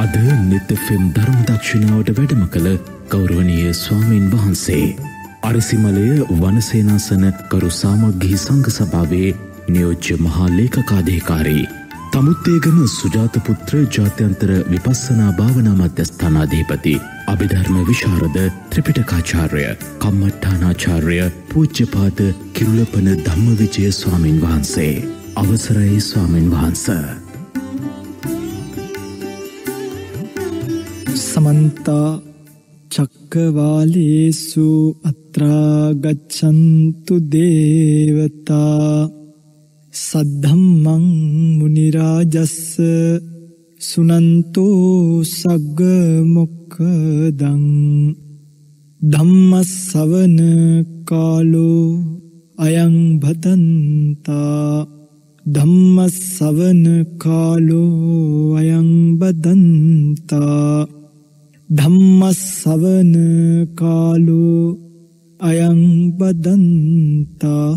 අද නිත් FM ධර්ම දක්ෂිනාවට වැඩම කළ ගෞරවනීය ස්වාමීන් වහන්සේ අරසිමලය වනසේනාසන කරු සාමග්ගී සංඝ සභාවේ නියෝජ්‍ය මහා ලේකකාධිකාරී තමුත්තේගම සුජාත පුත්‍ර ජාත්‍යන්තර විපස්සනා භාවනා මධ්‍යස්ථානාධිපති අභිධර්ම විශාරද ත්‍රිපිටකාචාර්ය කම්මඨානාචාර්ය පූජ්‍යපාද කිරුළපන ධම්මවිජය ස්වාමීන් වහන්සේ අවසරයි ස්වාමීන් වහන්සේ. समन्ता चक्रवालेषु अत्रा गच्छन्तु देवता सद्धम्मं मुनिराजस्स सुनन्तो सग्ग मोक्खदं धम्मස්සවන කාලෝ අයං බදන්තා ධම්මස්සවන කාලෝ අයං බදන්තා ධම්මස්සවන කාලෝ අයං බදන්තා.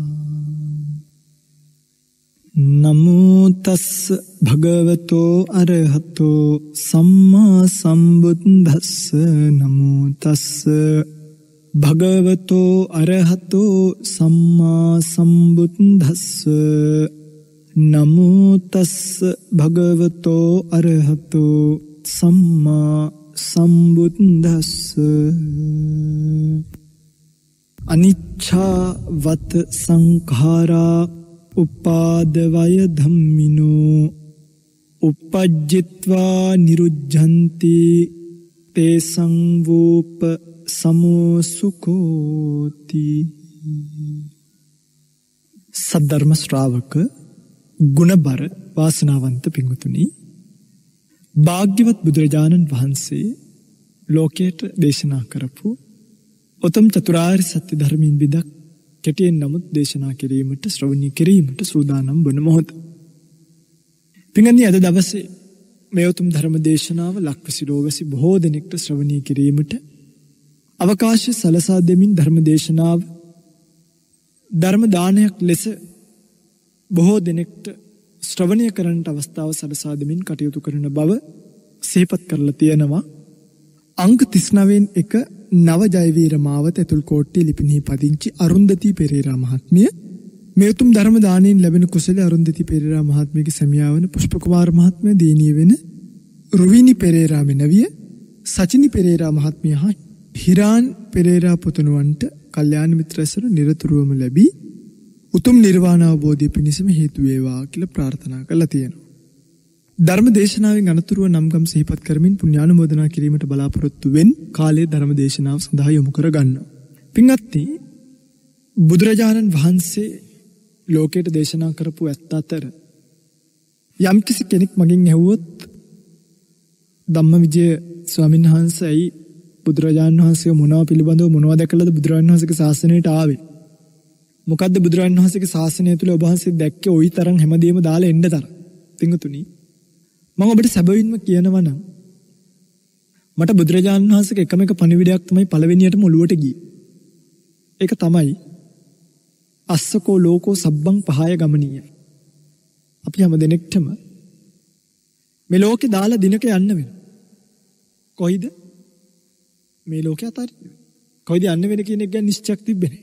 නමෝ තස්ස භගවතෝ අරහතෝ සම්මා සම්බුද්දස්ස. නමෝ තස්ස භගවතෝ අරහතෝ සම්මා සම්බුද්දස්ස. නමෝ තස්ස භගවතෝ අරහතෝ සම්මා සම්බුද්දස්ස. අනිච්ඡා වත සංඛාරා උපාදවය ධම්මිනෝ uppajjitva niruddhanti තේසං වූප සමෝසුකෝති. සද්ධර්ම ශ්‍රාවක ගුණබර වාසනාවන්ත පින්වතුනි, භාග්‍යවත් බුදුරජාණන් වහන්සේ ලෝකයට දේශනා කරපු උතුම් චතුරාර්ය සත්‍ය ධර්මයෙන් බිදක් කෙටියෙන් නමුත් දේශනා කිරීමට ශ්‍රවණය කිරීමට සූදානම් වන මොහොත. පින්වත්නි, අද දවසේ මේ උතුම් ධර්ම දේශනාව ලක්වැසි ලෝවැසි බොහෝ දෙනෙක්ට ශ්‍රවණය කිරීමට අවකාශය සලසා දෙමින් ධර්ම දේශනාව ධර්ම දානයක් ලෙස බොහෝ දෙනෙක්ට ශ්‍රවණය කරන්නට අවස්ථාව සලසා දෙමින් කටයුතු කරන බව සිහිපත් කරලා තියෙනවා. අංක 39න් එක නව ජයවීර මාවත ඇතුල්කෝට්ටේ ලිපිනෙහි පදිංචි අරුන්දති පෙරේරා මහත්මිය මේ උතුම් ධර්ම දානයෙන් ලැබෙන කුසල අරුන්දති පෙරේරා මහත්මියගේ සැමියා වන පුෂ්පකුමාර මහත්මිය දීනිය වෙන රුවිනි පෙරේරා මෙනවිය සචිනි පෙරේරා මහත්මිය හා හිරාන් පෙරේරා පුතුණුවන්ට කල්යාණ මිත්‍රයසර නිරතුරුවම ලැබී උතුම් නිර්වාණ අවබෝධය පිණිසම හේතු වේවා කියලා ප්‍රාර්ථනා කරලා තියෙනවා. ධර්ම දේශනාවෙන් අනතුරුව නම්ගම් සිහිපත් කරමින් පුණ්‍යානුමෝදනා කිරීමට බලාපොරොත්තු වෙන් කාලයේ ධර්ම දේශනාව සඳහා යොමු කර ගන්නවා. පින්වත්නි, බුදුරජාණන් වහන්සේ ලෝකයට දේශනා කරපු ඇත්ත අතර යම්කිසි කෙනෙක් මගෙන් ඇහුවොත් ධම්මවිජය ස්වාමීන් වහන්සේයි බුදුරජාණන් වහන්සේ මොනවා පිළිබඳව මොනවා දැකලාද බුදුරජාණන් වහන්සේගේ ශාසනයට ආවේ? මොකද්ද බුදුරජාණන් වහන්සේගේ ශාසනය තුළ ඔබ වහන්සේ දැක්කේ ওই තරම් හැමදේම දාලා එන්න තරම්? පින්වතුනි, මම ඔබට සැබවින්ම කියනවා නම් මට බුදුරජාණන් වහන්සේගේ එකම එක පණිවිඩයක් තමයි පළවෙනියටම ඔළුවට ගියේ. ඒක තමයි අස්සකෝ ලෝකෝ සබ්බං පහය ගමනීය. අපි හැම දෙනෙක්ටම මේ ලෝකේ දාලා දිනක යන්න වෙනවා. කොයිද? මේ ලෝකේ අතාරින්න. කොයිද යන්න වෙන කියන එක ගැන නිශ්චයක් තිබෙන්නේ.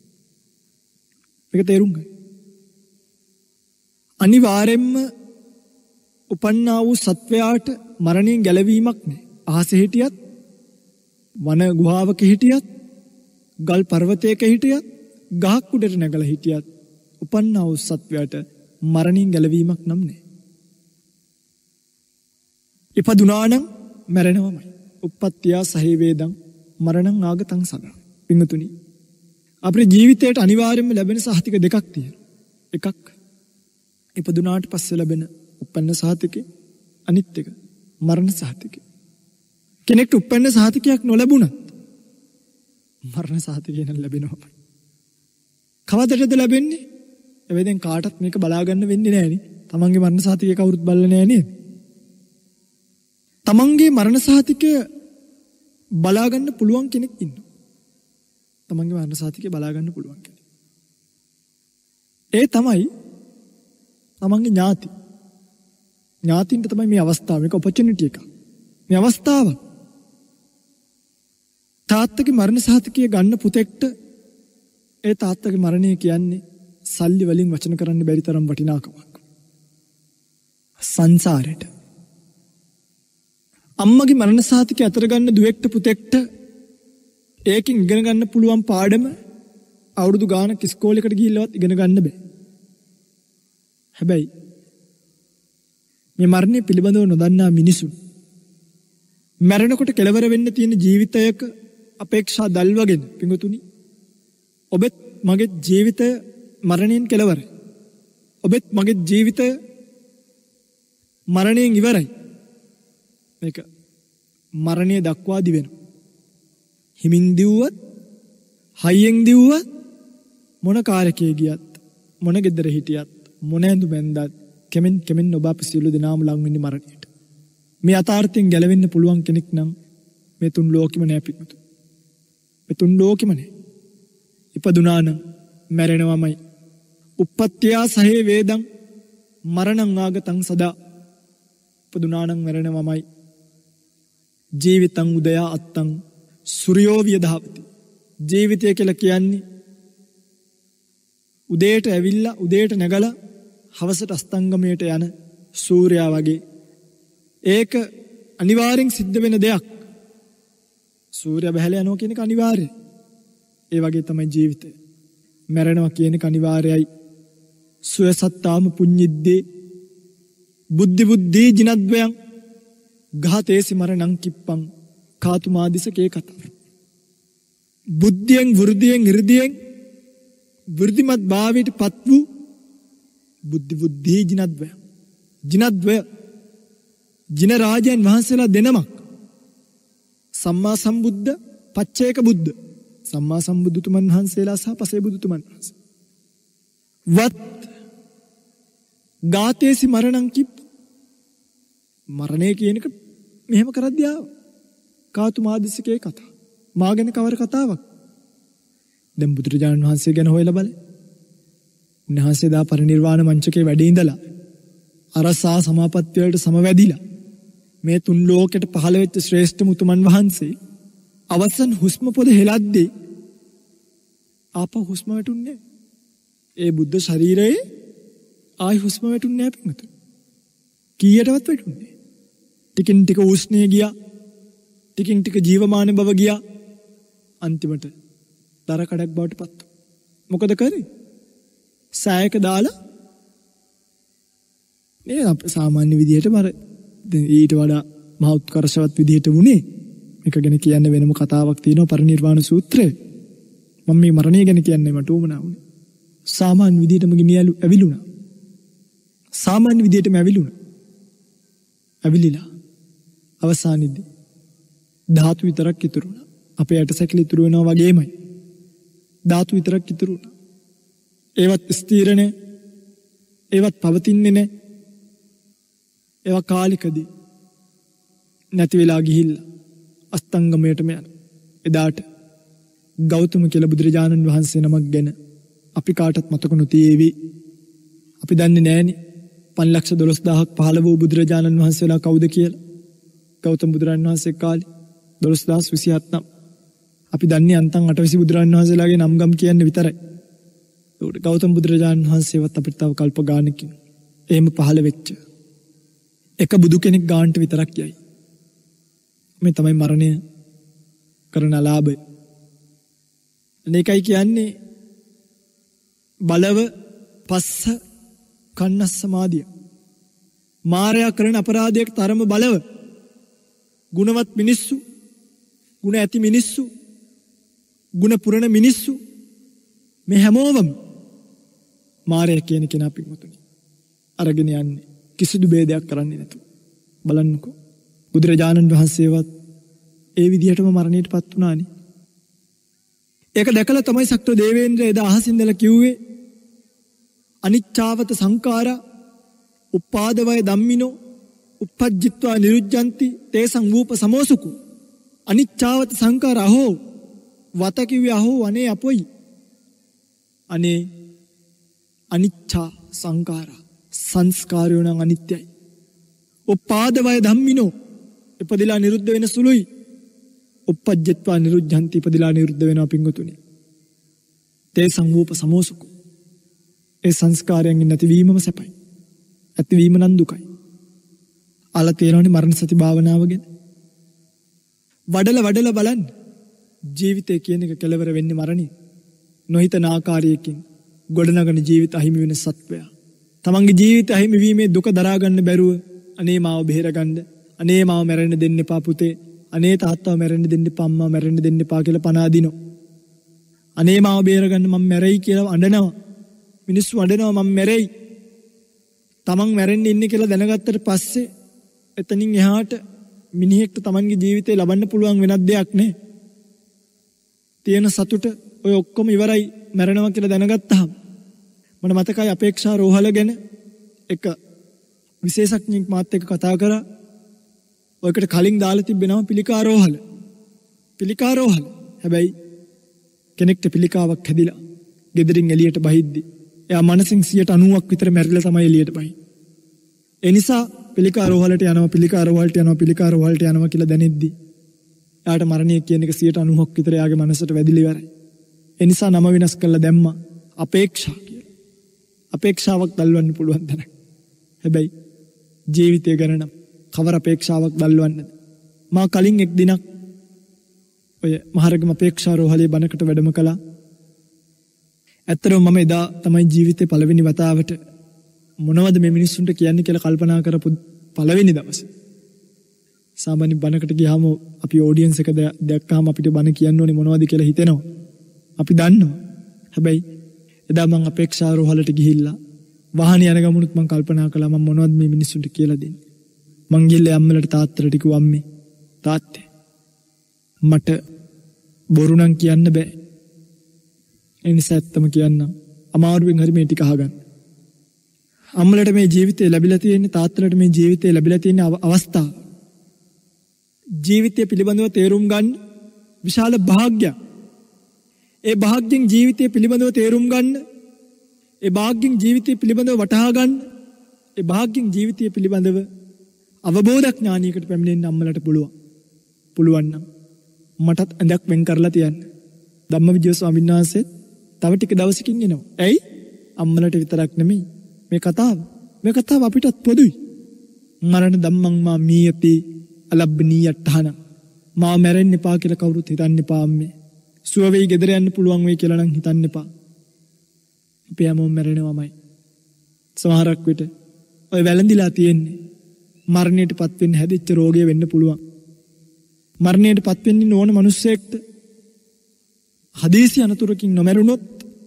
මේක තේරුම් ගන්න. අනිවාර්යෙන්ම උපන්නා වූ සත්වයාට මරණයෙන් ගැලවීමක් නැහැ. අහසේ හිටියත්, වන ගුහාවක හිටියත්, ගල් පර්වතයක හිටියත්, ගහක් උඩට නැගලා හිටියත් උපන්නා වූ සත්වයාට මරණයෙන් ගැලවීමක් නම් නැහැ. ඉපදුනා නම් මැරෙනවමයි. උප්පත්තියා සහේ වේදං මරණං ආගතං සදා. පින්වතුනි, අපේ ජීවිතයට අනිවාර්යයෙන්ම ලැබෙන සහතික දෙකක් තියෙනවා. එකක් ඉපදුනාට පස්සේ ලැබෙන උපන්න සහතිකේ, අනිත් එක මරණ සහතිකේ. කෙනෙක්ට උපන්න සහතිකයක් නොලැබුණත් මරණ සහතිකය නම් ලැබෙනවා. කවදටද ලැබෙන්නේ? හැබැයි දැන් කාටවත් මේක බලා ගන්න වෙන්නේ නැහැ නේ. තමන්ගේ මරණ සහතිකය කවුරුත් බලලා නැහැ නේද? තමන්ගේ මරණ සහතිකය බලා ගන්න පුළුවන් කෙනෙක් ඉන්නවා. තමන්ගේ මරණ සහතිකය බලා ගන්න පුළුවන් කෙනෙක්. ඒ තමයි තමන්ගේ ඥාති. ඥාතින්ට තමයි මේ අවස්ථාව, මේක ඔපචුනිටි එක. මේ අවස්ථාව. තාත්තගේ මරණ සහතිකය ගන්න පුතෙක්ට ඒ තාත්තගේ මරණය කියන්නේ සල්ලි වලින් වචන කරන්න බැරි තරම් වටිනාකමක්. සංසාරයට. අම්මගේ මරණ සහතිකය අතර ගන්න දුවෙක්ට පුතෙක්ට ඒකින් ඉගෙන ගන්න පුළුවන් පාඩම අවුරුදු ගානක් ඉස්කෝලේකට ගිහිල්ලවත් ඉගෙන ගන්න බෑ. හැබැයි මේ මරණය පිළිබඳව නොදන්නා මිනිසුන් මැරෙනකොට කෙලවර වෙන්න තියෙන ජීවිතයක අපේක්ෂා දල්වගෙන පිඟුතුනි ඔබෙත් මගේ ජීවිතය මරණයෙන් කෙලවරයි. ඔබෙත් මගේ ජීවිතය මරණයෙන් ඉවරයි. මේක මරණය දක්වා දිවෙනවා. හිමින් දිව්වත් හයියෙන් දිව්වත් මොන කාර්යකේ ගියත් මොන ගෙදර හිටියත් මොන ඇඳුම් ඇඳත් කෙමෙන් ඔබ අප සියලු දෙනාම ලං වෙන්නේ මරණයට. මේ යථාර්ථයෙන් ගැලවෙන්න පුළුවන් කෙනෙක් නම් මේ තුන් ලෝකෙම නෑ පිටුතු. මේ තුන් ලෝකෙම නෑ. ඉපදුනා නම් මැරෙනවමයි. උප්පත්තියා සහේ වේදං මරණං ආගතං සදා. ඉපදුනා නම් මැරෙනවමයි. ජීවිතං උදයා අත්තං සූර්යෝ වියදහවති. ජීවිතය කියලා කියන්නේ උදේට ඇවිල්ලා උදේට නැගලා හවසට අස්තංගමයට යන සූර්යයා වගේ. ඒක අනිවාර්යෙන් සිද්ධ වෙන දෙයක්. සූර්යයා බහැලා යනවා කියන එක අනිවාර්යයි. ඒ වගේ තමයි ජීවිතය. මැරෙනවා කියන එක අනිවාර්යයි. සුවසත්තාම පුඤ්ඤිද්දේ බුද්ධි ජිනද්වයං ඝාතේසි මරණං කිප්පං කාතුමාදිසකේ කතා. බුද්ධියෙන් වෘද්ධියෙන් හෘදයෙන් වෘද්ධිමත් භාවයට පත් වූ බුද්ධි ජිනද්වය. ජිනද්වය ජින රාජයන් වහන්සේලා දෙනමක්. සම්මා සම්බුද්ධ පච්චේක බුද්ධ. සම්මා සම්බුදුතුමන් වහන්සේලා සහ පසේ බුදුතුමන් වහන්සේ. වත් ඝාතේසි මරණං කිප්ප. මරණය කියන එක මෙහෙම කරද්දී ආව. කාතුමාදිසකේ කතා. මා ගැන කවර කතාවක්? දැන් බුදුරජාණන් වහන්සේ ගැන හොයලා බලන්න. උන්වහන්සේ දා පරිනිර්වාණ මංචකේ වැඩ ඉඳලා අරසා සමාපත්තිය වලට සමවැදිලා මේ තුන් ලෝකෙට පහළ වෙච්ච ශ්‍රේෂ්ඨ මුතුමන් වහන්සේ අවසන් හුස්ම පොද හෙලද්දී ආපහු හුස්ම වැටුන්නේ. ඒ බුද්ධ ශරීරයේ ආයි හුස්ම වැටුන්නේ නැහැ පිටුතු. කීයටවත් වැටුන්නේ. ටිකින් ටික උස්නේ ගියා. ටිකින් ටික ජීවමාන බව ගියා. අන්තිමට දර කඩක් බවට පත්. මොකද කරේ? සායක දාලා මේ සාමාන්‍ය විදිහට මර ඊට වඩා මහ උත්කර්ෂවත් විදිහට වුණේ. මේක ගැන කියන්න වෙනම කතාවක් තියෙනවා පරිනිර්වාණ සූත්‍රය. මම මේ මරණය ගැන කියන්නේ මට උවමනා වුණේ. සාමාන්‍ය විදිහටම ගිනියලු ඇවිලුණා. සාමාන්‍ය විදිහටම ඇවිලුණා. ඇවිලිලා අවසානයේදී ධාතු විතරක් ඉතුරු වුණා. අපේ ඇටසැකිලි ඉතුරු වෙනවා වගේමයි. ධාතු විතරක් ඉතුරු වුණා. ඒවත් ස්ථීරනේ. ඒවත් පවතින්නේ නැහැ. ඒවා කාලිකදී නැති වෙලා ගිහිල්ලා අස්තංගමයටම යන. එදාට ගෞතම කියලා බුදුරජාණන් වහන්සේ නමක් ගැන අපි කාටත් මතක නොතියේවි. අපි දන්නේ නැහනේ 5,12,000ක් පහළ වූ බුදුරජාණන් වහන්සේලා කවුද කියලා. ගෞතම බුදුරජාණන් වහන්සේ කාලේ 12,027 නම්. අපි දන්නේ අන්තම් 8 බුදුරජාණන් වහන්සේලාගේ නම් ගම් කියන්නේ විතරයි. ඒකට ගෞතම බුදුරජාණන් වහන්සේවත් අපිට තව කල්ප ගානකින් එහෙම පහළ වෙච්ච එක බුදු කෙනෙක් ගානට විතරක් යයි. මේ තමයි මරණය කරන ලාභය. මේකයි කියන්නේ බලව පස්ස කන්නස් සමාධිය. මාරයා කරන අපරාධයක තරම බලව. ගුණවත් මිනිස්සු, ගුණ ඇති මිනිස්සු, ගුණ පුරණ මිනිස්සු මේ හැමෝම මාරයා කියන කෙනා පිටුතුනි අරගෙන යන්නේ කිසිදු ભેදයක් කරන්නේ නැතුව. බලන්නකෝ බුදුරජාණන් වහන්සේවත් ඒ විදිහටම මරණයටපත් වුණානේ. ඒක දැකලා තමයි සක්‍ර දේවේන්ද්‍ර එදා අහසින් ඉඳලා කිව්වේ අනිච්චාවත සංඛාරා උපාදවය ධම්මිනෝ uppajjitva niruddhanti තේසං වූප සමෝසුකු. අනිච්චාවත සංඛාරා හෝ වත කිව්වේ අහෝ අනේ අපොයි. අනේ අනිච්චා සංඛාරා සංස්කාරයෝ නම් අනිත්‍යයි. උපාදවය ධම්මිනෝ ඉපදිලා නිරුද්ධ වෙන සුළුයි. uppajjatva niruddhanti ඉපදිලා නිරුද්ධ වෙනවා පිංගුතුනි. තේ සංවූප සමෝසුකු. ඒ සංස්කාරයන්ගෙන් නැතිවීමම සැපයි. ඇතිවීම නම් දුකයි. අලා තේරෙනවනේ මරණ සති භාවනාව ගැන. වඩලා බලන්න. ජීවිතය කියන එක කෙලවර වෙන්නේ මරණය. නොහිතන ආකාරයකින් ගොඩනගන ජීවිත අහිමි වෙන සත්වයා. තමන්ගේ ජීවිත අහිමි වීමේ දුක දරා ගන්න බැරුව අනේ මාව බෙහෙරගන්න, අනේ මාව මැරෙන්න දෙන්න එපා පුතේ, අනේ තාත්තව මැරෙන්න දෙන්න එපා, අම්මා මැරෙන්න දෙන්න එපා කියලා පණ අදිනවා. අනේ මාව බේරගන්න මම මැරෙයි කියලා අඬනවා. මිනිස්සු අඬනවා මම මැරෙයි. තමන් මැරෙන්න ඉන්නේ කියලා දැනගත්තට පස්සේ එතනින් එහාට මිනිහෙක්ට තමන්ගේ ජීවිතේ ලබන්න පුළුවන් වෙනත් දෙයක් නෑ. තියෙන සතුට ඔය ඔක්කොම ඉවරයි මැරෙනවා කියලා දැනගත්තාම. මට මතකයි අපේක්ෂා රෝහල ගැන එක විශේෂඥයෙක් මාත් එක්ක කතා කරා. ඔයකට කලින් දාලා තිබෙනවා පිළිකා රෝහල. පිළිකා රෝහල. හැබැයි කෙනෙක්ට පිළිකාවක් හැදිලා ගෙදරින් එළියට බහිද්දි එයා මනසින් 90% විතර මැරිලා තමයි එළියට බහින්නේ. ඒ නිසා පිළිකා රෝහලට යනවා කියලා දැනෙද්දි එයාට මරණය කියන එක 90% විතර එයාගේ මනසට වැදිලි ඉවරයි. ඒ නිසා නම වෙනස් කරලා දැම්මා අපේක්ෂා කියලා. අපේක්ෂාවක් දල්වන්න පුළුවන් තැනක්. හැබැයි ජීවිතය ගැන නම් කවර අපේක්ෂාවක් දල්වන්නද? මා කලින් එක් දිනක් ඔය මහරගම අපේක්ෂා රෝහලේ බණකට වැඩම කළා. ඇත්තටම මම එදා තමයි ජීවිතේ පළවෙනි වතාවට මොනවද මේ මිනිස්සුන්ට කියන්නේ කියලා කල්පනා කරපු පළවෙනි දවසේ. සාමාන්‍ය බණකට ගියාම අපි ඔඩියන්ස් එක දැක්කාම අපිට බණ කියන්න ඕනේ මොනවද කියලා හිතෙනවා. අපි දන්නවා. හැබැයි එදා මම අපේක්ෂා රෝහලට ගිහිල්ලා වාහනේ යන ගමනුත් මම කල්පනා කළා මම මොනවද මේ මිනිස්සුන්ට කියලා දෙන්නේ. මං ගිහලා අම්මලට තාත්තට කිව්වා අම්මේ තාත්තේ මට බොරු නම් කියන්න බෑ. ඒ නිසා ඇත්තම කියන්නම්. අමාරුවෙන් හරි මේ ටික අහගන්න. අම්මලට මේ ජීවිතේ ලැබිලා තියෙන්නේ, තාත්තලට මේ ජීවිතේ ලැබිලා තියෙන අවස්ථාව. ජීවිතය පිළිබඳව තේරුම් ගන්න විශාල භාග්‍යයක්. ඒ භාග්යෙන් ජීවිතය පිළිබඳව තේරුම් ගන්න, ඒ භාග්යෙන් ජීවිතය පිළිබඳව වටහා ගන්න, ඒ භාග්යෙන් ජීවිතය පිළිබඳව අවබෝධ ඥානයකට පැමිණෙන්න අම්මලට පුළුවන් නම් මටත් ඇඳක් වෙන් කරලා තියන්න. ධම්මවිජය ස්වාමීන් වහන්සේ තව ටික දවසකින් එනවා. ඇයි? අම්මලට විතරක් නෙමෙයි මේ කතාව අපිටත් පොදුයි. මරණ ධම්මං මා මීයති අලබ්බනීයට්ඨාන. මා මැරෙන්න එපා කියලා කවුරුත් හිතන්න එපා අම්මේ. සුව වෙයි ගෙදර යන්න පුළුවන් වෙයි කියලා නම් හිතන්න එපා. අපි හැමෝම මැරෙනවමයි. සමහරක් විට ඔය වැළඳිලා තියෙන්නේ මරණයටපත් වෙන්න හැදිච්ච රෝගය වෙන්න පුළුවන්. මරණයටපත් වෙන්න ඕන මිනිස්සෙක්ට හදිසි අනතුරකින් නොමරුණොත්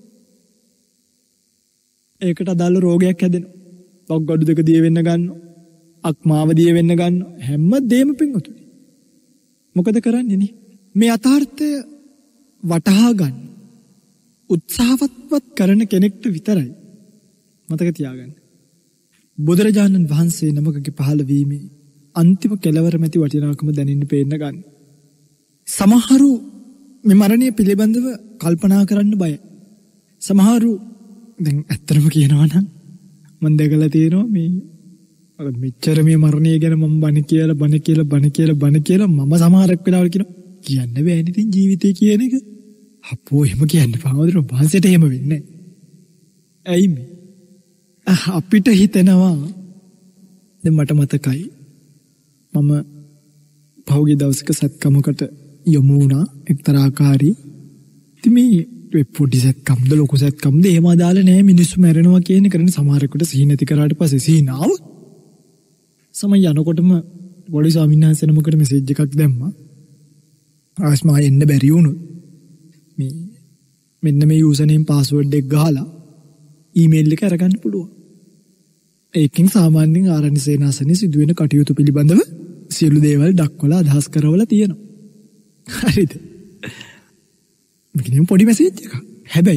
ඒකට අදාළ රෝගයක් හැදෙනවා. ඔග්ගඩු දෙක දිය වෙන්න ගන්නවා. අක්මාව දිය වෙන්න ගන්නවා. හැම දෙයක්ම පිංගුතුනි. මොකද කරන්නේ නේ? මේ යථාර්ථය වටහා ගන්න උත්සාහවත් කරන කෙනෙක්ට විතරයි මතක තියාගන්න. බුදුරජාණන් වහන්සේ නමකගේ පහළ වීමේ අන්තිම කෙලවර මැති වටිනාකම දැනෙන්න පේන්න ගන්න. සමහරු මේ මරණය පිළිබඳව කල්පනා කරන්න බයයි. සමහරු දැන් ඇත්තටම කියනවා නම් මම දැකලා තියෙනවා මේ මෙච්චර මේ මරණය ගැන මම බණ කියලා මම සමහරක් වෙලාවල් කියන්න බෑනේ ඉතින් ජීවිතය කියන එක. අපෝ එහෙම කියන්න පාවදර වහන්සේට එහෙම වෙන්නේ නැහැ. ඇයි මේ? අපිට හිතෙනවා දැන් මට මතකයි මම පහුගිය දවසක සත්කමකට යමු වුණා එක්තරාකාරී. ඉතින් මේ පොඩි සත්කම්ද ලොකු සත්කම්ද එහෙම අදාළ නැහැ. මිනිස්සු මැරෙනවා කියන කරන්නේ සමහරෙකුට සිහි නැති කරාට පස්සේ සිහිනාව සමය යනකොටම පොඩි ස්වාමීන් වහන්සේ නමකට මෙසේජ් එකක් දැම්මා. ආස්මා එන්න බැරි වුණොත් මෙන්න මේ යූසර් නේම් පාස්වර්ඩ් එක ගහලා ඊමේල් එක අරගන්න පුළුවන්. ඒකෙන් සාමාන්‍යයෙන් ආරණ්‍ය සේනාසනේ සිදුවෙන කටයුතු පිළිබඳව සියලු දේවල් දක්වලා අදහස් කරවලා තියෙනවා. හරිද? මේකෙන් පොඩි මෙසේජ් එකක්. හැබැයි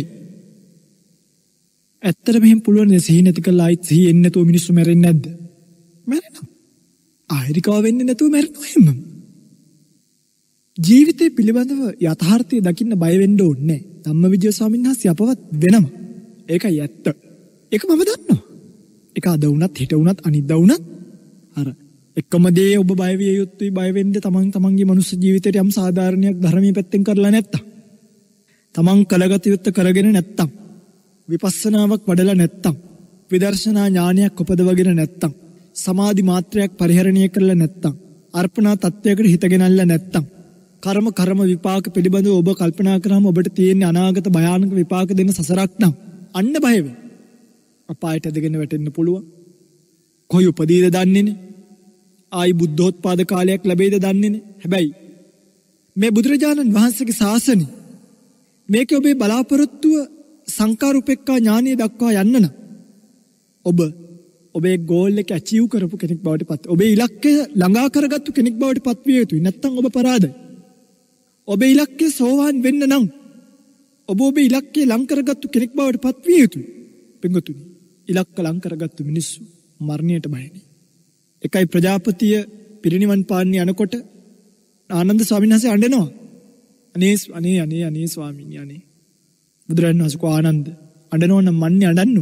ඇත්තට මෙහෙම පුළුවන් නේ සිහි නැති කළා ආයිත් සිහි එන්නේ නැතුව මිනිස්සු මැරෙන්නේ නැද්ද? මැරෙනවා. ආයෙරිකාව වෙන්නේ නැතුව මැරෙනවා එහෙම. ජීවිතය පිළිබඳව යථාර්ථය දකින්න බය වෙන්න ඕනේ. ධම්මවිජය ස්වාමීන් වහන්සේ අපවත් වෙනවා. ඒකයි ඇත්ත. ඒක මම දන්නවා. ඒක අද වුණත් හෙට වුණත් අනිද්දා වුණත් අර එකම දේ ඔබ බය විය යුතුයි. බය වෙන්න තමන්ගේ මනුස්ස ජීවිතයට යම් සාධාරණයක් ධර්මයේ පැත්තෙන් කරලා නැත්තම්, තමන් කළගත යුත්තේ කරගෙන නැත්තම්, විපස්සනාවක් වඩලා නැත්තම්, විදර්ශනා ඥානයක් උපදවගෙන නැත්තම්, සමාධි මාත්‍රයක් පරිහරණය කරලා නැත්තම්, අර්පණා තත්වයකට හිත ගෙනල්ලා නැත්තම්, කර්ම විපාක පිළිබඳව ඔබ කල්පනා කරාම ඔබට තියෙන අනාගත භයානක විපාක දෙන සසරක් නම් අන්න බය වෙන්න. අපායට ඇදගෙන වැටෙන්න පුළුවන්. කොයි උපදීද දන්නේ නැහැ. ආයි බුද්ධෝත්පාද කාලයක් ලැබෙයිද දන්නේ නැහැ. හැබැයි මේ බුදුරජාණන් වහන්සේගේ ශාසනය මේක ඔබේ බලාපොරොත්තුව සංකාර උපේක්ඛා ඥානිය දක්වා යන්න නම් ඔබේ ගෝල් එක අචීව් කරපු කෙනෙක් බවට පත්, ඔබේ ඉලක්කය ළඟා කරගත්තු කෙනෙක් බවට පත් විය යුතුයි. නැත්නම් ඔබ පරාදයි. ඔබේ ඉලක්කය සෝවාන් වෙන්න නම් ඔබේ ඉලක්කය ලං කරගත්තු කෙනෙක් බවට පත් විය යුතුයි. පින්වතුනි, ඉලක්ක ලං කරගත්තු මිනිස්සු මරණයට බය නැහැ. එකයි ප්‍රජාපතිය පිරිනිවන් පාන්නේ යනකොට ආනන්ද ස්වාමීන් වහන්සේ අඬනවා. අනේ ස්වාමීනි අනේ. බුදුරජාණන් වහන්සේ කෝ ආනන්ද අඬනවා නම් මන්නේ අඬන්නු.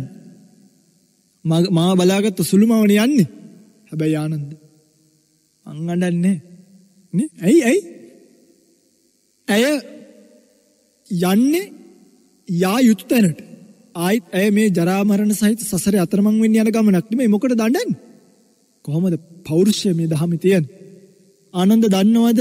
මා බලාගත්තු සුළුමවනේ යන්නේ. හැබැයි ආනන්ද මං අඬන්නේ නේ. ඇයි? ඇය යන්නේ යා යුතු තැනට. ආයිත් ඇය මේ ජරා මරණ සහිත සසරේ අතරමං වෙන්න යන ගමනක් නෙමෙයි. මොකටද අඬන්නේ? කොහොමද පෞරුෂය මේ දහමේ තියෙන්නේ? ආනන්ද දන්නවද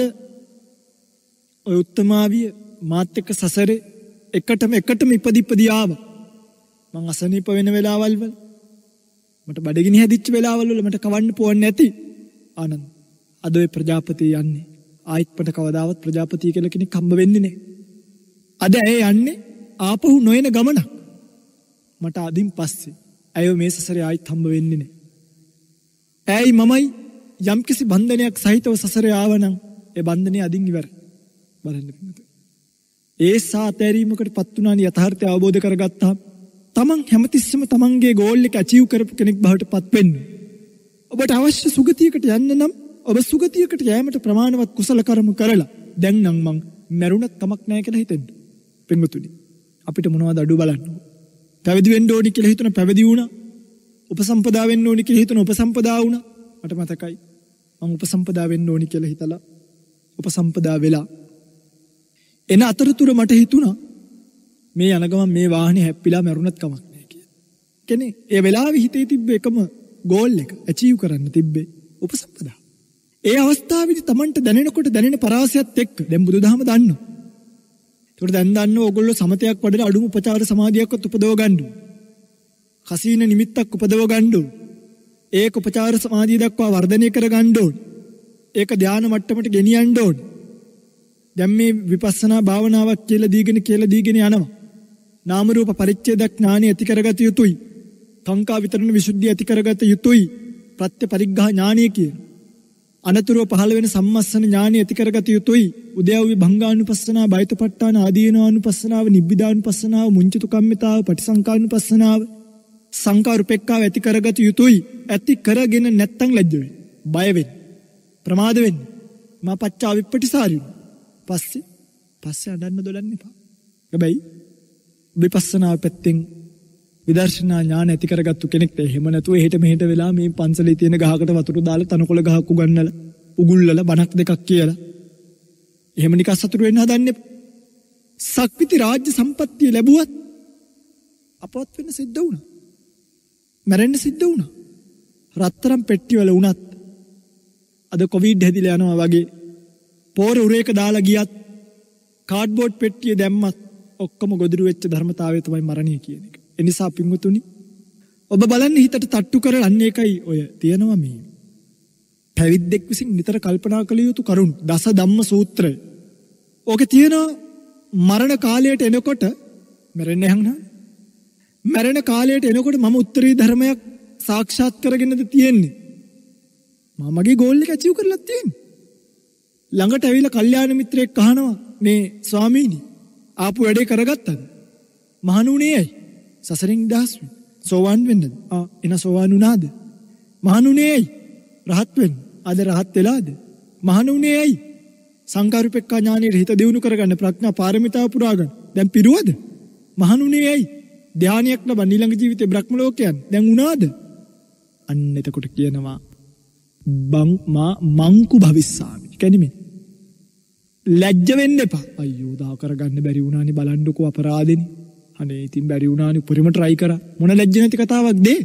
ඔය උත්තමාවිය මාත් එක්ක සසරේ එකටම ඉපදි ආවා. මං අසනීප වෙන වෙලාවල් වල, මට බඩගිනි හැදිච්ච වෙලාවල් වල මට කවන්න පොවන්නේ නැති. ආනන්ද අද ඔය ප්‍රජාපති යන්නේ ආයිත් මට කවදාවත් ප්‍රජාපති කියලා කෙනෙක් හම්බ වෙන්නේ නැහැ. අද ඇය යන්නේ ආපහු නොයන ගමනක්. මට අදින් පස්සේ ඇය මේ සසරේ ආයිත් හම්බ වෙන්නේ නැහැ. ඇයි මමයි යම්කිසි බන්ධනයක් සහිතව සසරේ ආවනම් ඒ බන්ධනය අදින් ඉවරයි. බලන්න පිටුද. ඒ සාතැරීමකට පත් වුණානි යථාර්ථය අවබෝධ කරගත්තාම තමන් හැමතිස්සෙම තමන්ගේ ගෝල් එක අචීව් කරපු කෙනෙක් බවට පත් වෙන්න. ඔබට අවශ්‍ය සුගතියකට යන්න නම් ඔබ සුගතියකට යෑමට ප්‍රමාණවත් කුසල කර්ම කරලා දැන් නම් මං මැරුණත් කමක් නැහැ කියලා හිතෙන්න. පින්වතුනි, අපිට මොනවද අඩු බලන්න. පැවිදි වෙන්න ඕනි කියලා හිතන පැවිදි වුණා. උපසම්පදා වෙන්න ඕනි කියලා හිතන උපසම්පදා වුණා. මට මතකයි මං උපසම්පදා වෙන්න ඕනි කියලා හිතලා උපසම්පදා වෙලා එන අතරතුර මට හිතුණා මේ යන ගමන් මේ වාහනේ හැප්පිලා මැරුණත් කමක් නැහැ කියලා. කෙනේ ඒ වෙලාවේ හිතේ තිබ්බ එකම ගෝල් එක අචීව් කරන්න තිබ්බේ උපසම්පදා. ඒ අවස්ථාවේදී Tamanට දැනෙනකොට දැනෙන පරාසයත් එක්ක දැන් බුදුදහම දන්නවා. ඒකට දැන් දන්නව ඕගොල්ලෝ සමතයක් වඩලා අඩුම උපචාර සමාධියක්වත් උපදව ගන්න. කසීන නිමිත්තක් උපදව ගන්න. ඒක උපචාර සමාධිය දක්වා වර්ධනය කර ගන්න ඕන. ඒක ධානා මට්ටමට ගෙනියන්න ඕන. දැන් මේ විපස්සනා භාවනාවක් කියලා දීගෙන යනවා. නාම රූප පරිච්ඡේද ඥානෙ ඇති කරගත යුතුයි. කාංකා විතරණ විසුද්ධිය ඇති කරගත යුතුයි. ප්‍රත්‍ය පරිග්ඝා ඥානෙ කියන අනතුරුව පහළ වෙන සම්මස්සන ඥානෙ ඇති කරගත යුතුයි. උද්‍යව්‍ය භංගානුපස්සනාව, බයිතපට්ඨාන ආදීනානුපස්සනාව, නිබ්බිදානුපස්සනාව, මුංචිතු කම්මිතාව, පටිසංකානුපස්සනාව, සංකාර උපේක්ඛාව ඇති කරගත යුතුයි. ඇති කරගෙන නැත්තම් ලැජ්ජ වෙන්න, බය වෙන්න, ප්‍රමාද වෙන්න. මා පච්චා විප්පටිසාරිය. පස්සේ අඬන්න දොලන්න එපා. හැබැයි විපස්සනා පැත්තෙන් විදර්ශනා ඥාන ඇති කරගත්තු කෙනෙක්ට එහෙම නැතුව එහෙට මෙහෙට වෙලා මේ පන්සලේ තියෙන ගහකට වතුර දාලා තනකොළ ගහක් උගන්නලා උගුල්ලලා බණක් දෙකක් කියලා එහෙම නිකන් සතුටු වෙන්න හදන්නේ. සක්විති රාජ්‍ය සම්පත්තිය ලැබුවත් අපවත් වෙන්න සිද්ධ වුණා. මැරෙන්න සිද්ධ වුණා. රත්තරන් පෙට්ටිවල වුණත් අද කොවිඩ් හැදිලා යනවා වගේ පෝර උරේක දාලා ගියත් කාඩ්බෝඩ් පෙට්ටිය දැම්මත් ඔක්කොම ගොදුරු වෙච්ච ධර්මතාවය තමයි මරණය කියන එක. එනිසා පින්වතුනි, ඔබ බලන්න හිතට තට්ටු කරලා අන්න ඒකයි ඔය තියෙනවා මේ පැවිද්දෙක් විසින් නිතර කල්පනා කළ යුතු කරුණු දස ධම්ම සූත්‍රය. ඕකේ තියෙනවා මරණ කාලයට එනකොට මැරෙන්නේ නැහැ. මැරෙන කාලයට එනකොට මම උත්තරී ධර්මයක් සාක්ෂාත් කරගෙනද තියෙන්නේ. මමගේ ගෝල් එක අචීව් කරලා තියෙන්නේ. ළඟට ඇවිල්ලා කල්යාණ මිත්‍රයෙක් අහනවා මේ ස්වාමීනි ආපු වැඩේ කරගත්තද? මහණුනේ ඇයි? සසරින් දහස් සෝවාන් වෙන්නද? එන සෝවාන් වුණාද? මහණුනේ ඇයි? රහත් වෙන්න. අද රහත් වෙලාද? මහණුනේ ඇයි? සංකාරුපෙක්ඛා ඥානෙට හිත දියුණු කරගන්න ප්‍රඥා පාරමිතාව පුරා ගන්න. දැන් පිරුවද? මහණුනේ ඇයි? ධානයක් ලබන ඊළඟ ජීවිතේ බ්‍රහ්ම ලෝකයන් දැන් වුණාද? අන්න එතකොට කියනවා මංකු භවිස්සාමි. කියන්නේ මේ ලැජ්ජ වෙන්න එපා. අයියෝ දා කරගන්න බැරි වුණානේ බලන්නකෝ අපරාධෙනේ. අනේ ඉතින් බැරි වුණානේ උපරිම try කරා. මොන ලැජ්ජ නැති කතාවක්ද මේ?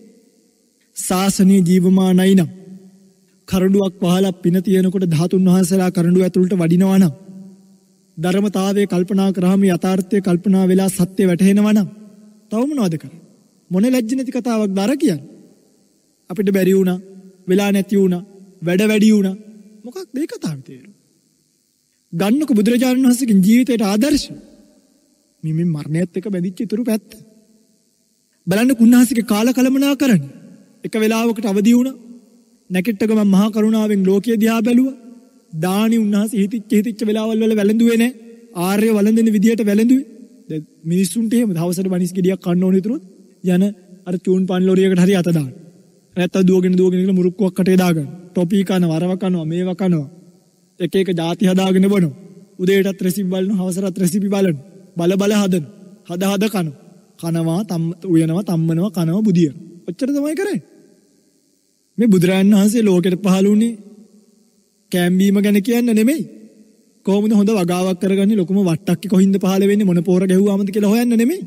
ශාසනීය ජීවමානයි නම් කරඬුවක් වහලා පින තියෙනකොට ධාතුන් වහන්සේලා කරඬුව ඇතුළට වඩිනවා නම් ධර්මතාවයේ කල්පනා කරාම යථාර්ථයේ කල්පනා වෙලා සත්‍ය වැටහෙනවා නම් තව මොනවද කරන්නේ? මොන ලැජ්ජ නැති කතාවක්ද අර කියන්නේ? අපිට බැරි වුණා, වෙලා නැති වුණා, වැඩ වැඩි වුණා. මොකක්ද මේ කතාවේ තේරුම? ගන්නකො බුදුරජාණන් වහන්සේගේ ජීවිතයට ආදර්ශය. මේ මරණයත් එක්ක බැඳිච්ච ඉතුරු පැත්ත. බලන්න උන්වහන්සේගේ කාල කලමනාකරණය. එක වෙලාවකට අවදි වුණා. නැකිට ගමන් මහා කරුණාවෙන් ලෝකයේ දිහා බැලුවා. දානි උන්වහන්සේ හිතිච්ච වෙලාවල් වල වැළඳුවේ නැහැ. ආර්ය වළඳන විදියට වැළඳුවේ. දැන් මිනිස්සුන්ට එහෙම දවසට බනිස් ගෙඩියක් කන්න ඕන විතරොත් යන අර චූන් පාන් ලෝරියකට හරි අත දාන්න. නැත්තම් දුවගෙන කියලා මුරුක්කුවක් කටේ දාගන්න. ටොපි කනවා, වරව කනවා, මේව කනවා. එක එක ಜಾති හදාගෙන බොනවා. උදේටත් රෙසිපි බලනවා, හවසටත් රෙසිපි බලනවා. බල හදන. හද කනවා. කනවා, උයනවා, තම්මනවා, කනවා, බුදියන. ඔච්චර තමයි කරන්නේ. මේ බුදුරජාණන් වහන්සේ ලෝකෙට පහළ වුණේ කැම්බීම ගැන කියන්න නෙමෙයි. කොහොමද හොඳ වගාවක් කරගන්නේ, ලොකුම වට්ටක්කේ කොහින්ද පහළ වෙන්නේ, මොන පෝර ගැහුවාමද කියලා හොයන්න නෙමෙයි.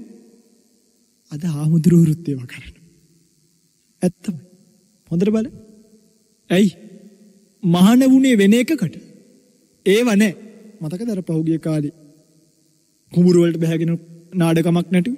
අද ආමුදුරුවරුත් ඒවා කරනවා. ඇත්තම. හොඳට බලන්න. ඇයි? මහාන වුණේ වෙන එකකට. ඒව නැහැ. මතකද අර පහුගිය කාලේ කුඹුර වලට බැහැගෙන නාඩගමක් නැටුවේ?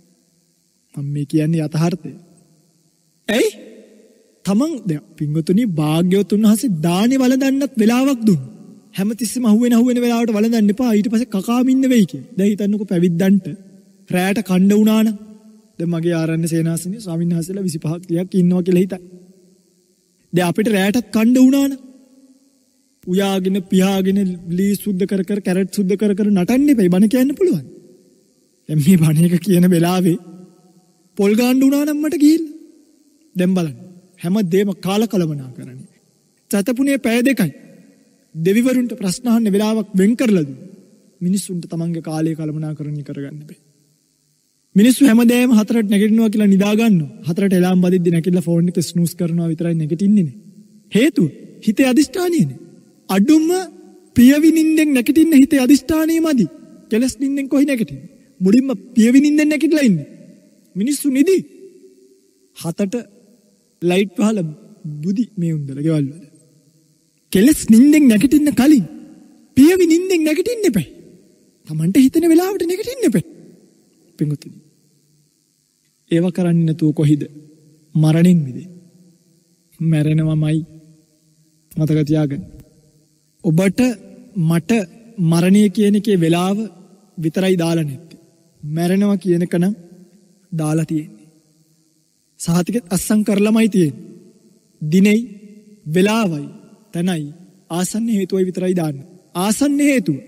මම මේ කියන්නේ යථාර්ථය. ඇයි? තමන් දැන් පින්වතුනි භාග්‍යවතුන් වහන්සේ දානේ වළඳන්නත් වෙලාවක් දුන්නා. හැමතිස්සෙම අහුවෙන වෙලාවට වළඳන්න එපා. ඊට පස්සේ කකාම ඉන්න වෙයි කියලා. දැන් හිතන්නකෝ පැවිද්දන්ට රැයට කණ්ඩ වුණා නම්. දැන් මගේ ආරණ්‍ය සේනාසනේ ස්වාමීන් වහන්සේලා 25ක් 30ක් ඉන්නවා කියලා හිතන්න. දැන් අපිට රැයටත් කණ්ඩ වුණා නම් උයාගෙන පියාගෙන ලී සුද්ධ කර කැරට් සුද්ධ කර නටන්න එපයි. බණ කියන්න පුළුවන්. දැන් මේ බණ එක කියන වෙලාවේ පොල් ගාන්න වුණා නම් මට ගිහිල්ලා. දැන් බලන්න. හැමදේම කාලකලමනා කරන්නේ. සතපුනේ පැය දෙකයි. දෙවිවරුන්ට ප්‍රශ්න අහන්න වෙලාවක් වෙන් කරලා දුන්න. මිනිස්සුන්ට තමන්ගේ කාලය කලමනාකරණය කරගන්න බෑ. මිනිස්සු හැමදේම 4ට නැගිටිනවා කියලා නිදා ගන්නවා. 4ට එලාම් බදිද්දි නැගිටලා ෆෝන් එක ස්නූස් කරනවා විතරයි නැගිටින්නේ නේ. හේතුව හිතේ අදිෂ්ඨානියනේ. අඩුම පියවිනින්දෙන් නැගිටින්න හිතේ අදිෂ්ඨානිය මදි. කෙලස් නින්දෙන් කොහි නැගිටින්නේ? මුලින්ම පියවිනින්දෙන් නැගිටලා ඉන්නේ. මිනිස්සු නිදි. 7ට ලයිට් වහලා බුදි මේ උන්දල ගෙවල් වල. කෙලස් නින්දෙන් නැගිටින්න කලින් පියවි නින්දෙන් නැගිටින්න එපා. Tamanට හිතෙන වෙලාවට නැගිටින්න එපා. පින්වතුනි. ඒව කරන්නේ නැතුව කොහිද මරණින් මිදෙන්නේ? මැරෙනවමයි. මතක තියාගන්න. ඔබට මට මරණය කියන එකේ වෙලාව විතරයි දාලා නැත්තේ. මැරෙනවා කියන එක නම් දාලා තියෙන්නේ. සහතිකෙත් අස්සම් කරලමයි තියෙන්නේ. දිනෙයි වෙලාවයි තනයි ආසන්න හේතුවයි විතරයි දාන්නේ. ආසන්න හේතුව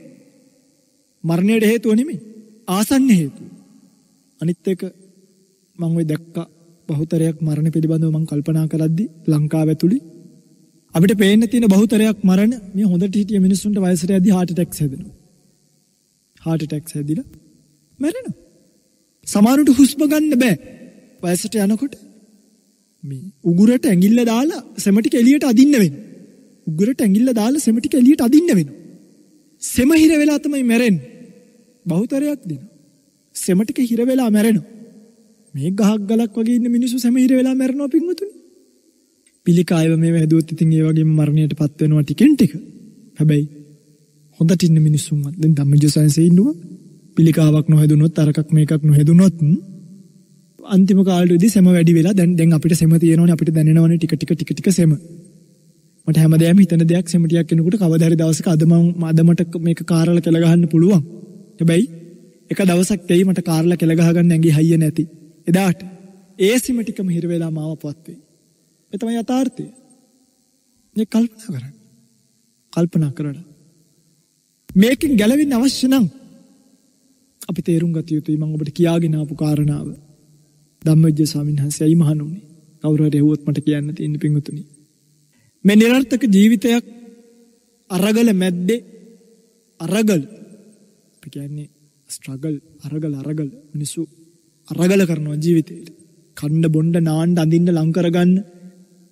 මරණයට හේතුව නෙමෙයි. ආසන්න හේතුව. අනිත් එක මම ඔය දැක්ක බහුතරයක් මරණ පිළිබඳව මම කල්පනා කරද්දි ලංකාව ඇතුළේ අපිට පේන්න තියෙන බහුතරයක් මරණ මේ හොඳට හිටිය මිනිස්සුන්ට වයසට යද්දි heart attacks හැදෙනවා. heart attacks හැදිලා මැරෙනවා. සමහරවිට හුස්ම ගන්න බෑ. වයසට යනකොට මේ උගුරට ඇඟිල්ල දාලා සෙම ටික එළියට අදින්න වෙනවා. උගුරට ඇඟිල්ල දාලා සෙම ටික එළියට අදින්න වෙනවා. සෙම හිර වෙලා තමයි මැරෙන්නේ. බහුතරයක් දෙනවා. සෙම ටික හිර වෙලා මැරෙනවා. මේ ගහක් ගලක් වගේ ඉන්න මිනිස්සු සෙම හිර වෙලා මැරෙනවා පින්වතුනි. පිළිකායව මේව හැදුවොත් ඉතින් ඒ වගේම මරණයටපත් වෙනවා ටිකෙන් ටික. හැබැයි හොඳට ඉන්න මිනිස්සුන්වත් දැන් ධම්මජෝසයන්සේ ඉන්නවා. පිළිකාවක් නොහැදුනොත් අරකක් මේකක් නොහැදුනොත් අන්තිම කාලෙදී සෙම වැඩි වෙලා දැන් අපිට සෙම තියෙනවනේ අපිට දැනෙනවනේ ටික සෙම. මට හැමදේම හිතන දෙයක් සෙම ටිකක් කෙනෙකුට කවදා හරි දවසක අදමට මේක කාරලා කෙල ගහන්න පුළුවන්. හැබැයි එක දවසක් තෙයි මට කාරලා කෙල ගහ ගන්න ඇඟි හයිය නැති. එදාට ඒ සෙම ටිකම හිර වෙලා මාවපත් වෙයි. ඒ තමයි යථාර්ථය. මේ කල්පනා කරලා මේකෙන් ගැලවෙන්න අවශ්‍ය නම් අපි තේරුම් ගත යුතුයි මම ඔබට කියාගෙන ආපු කාරණාව. ධම්මවිජය ස්වාමීන් වහන්සේයි මහණුනි. කවුරු හරි ඇහුවොත් මට කියන්න තියෙන පිංගුතුනි. මේ නිරර්ථක ජීවිතයක් අරගල මැද්දේ අරගල අපි කියන්නේ ස්ට්‍රගල් අරගල මිනිස්සු අරගල කරනවා ජීවිතේට. කන්න බොන්න නාන්න අඳින්න ලං කරගන්න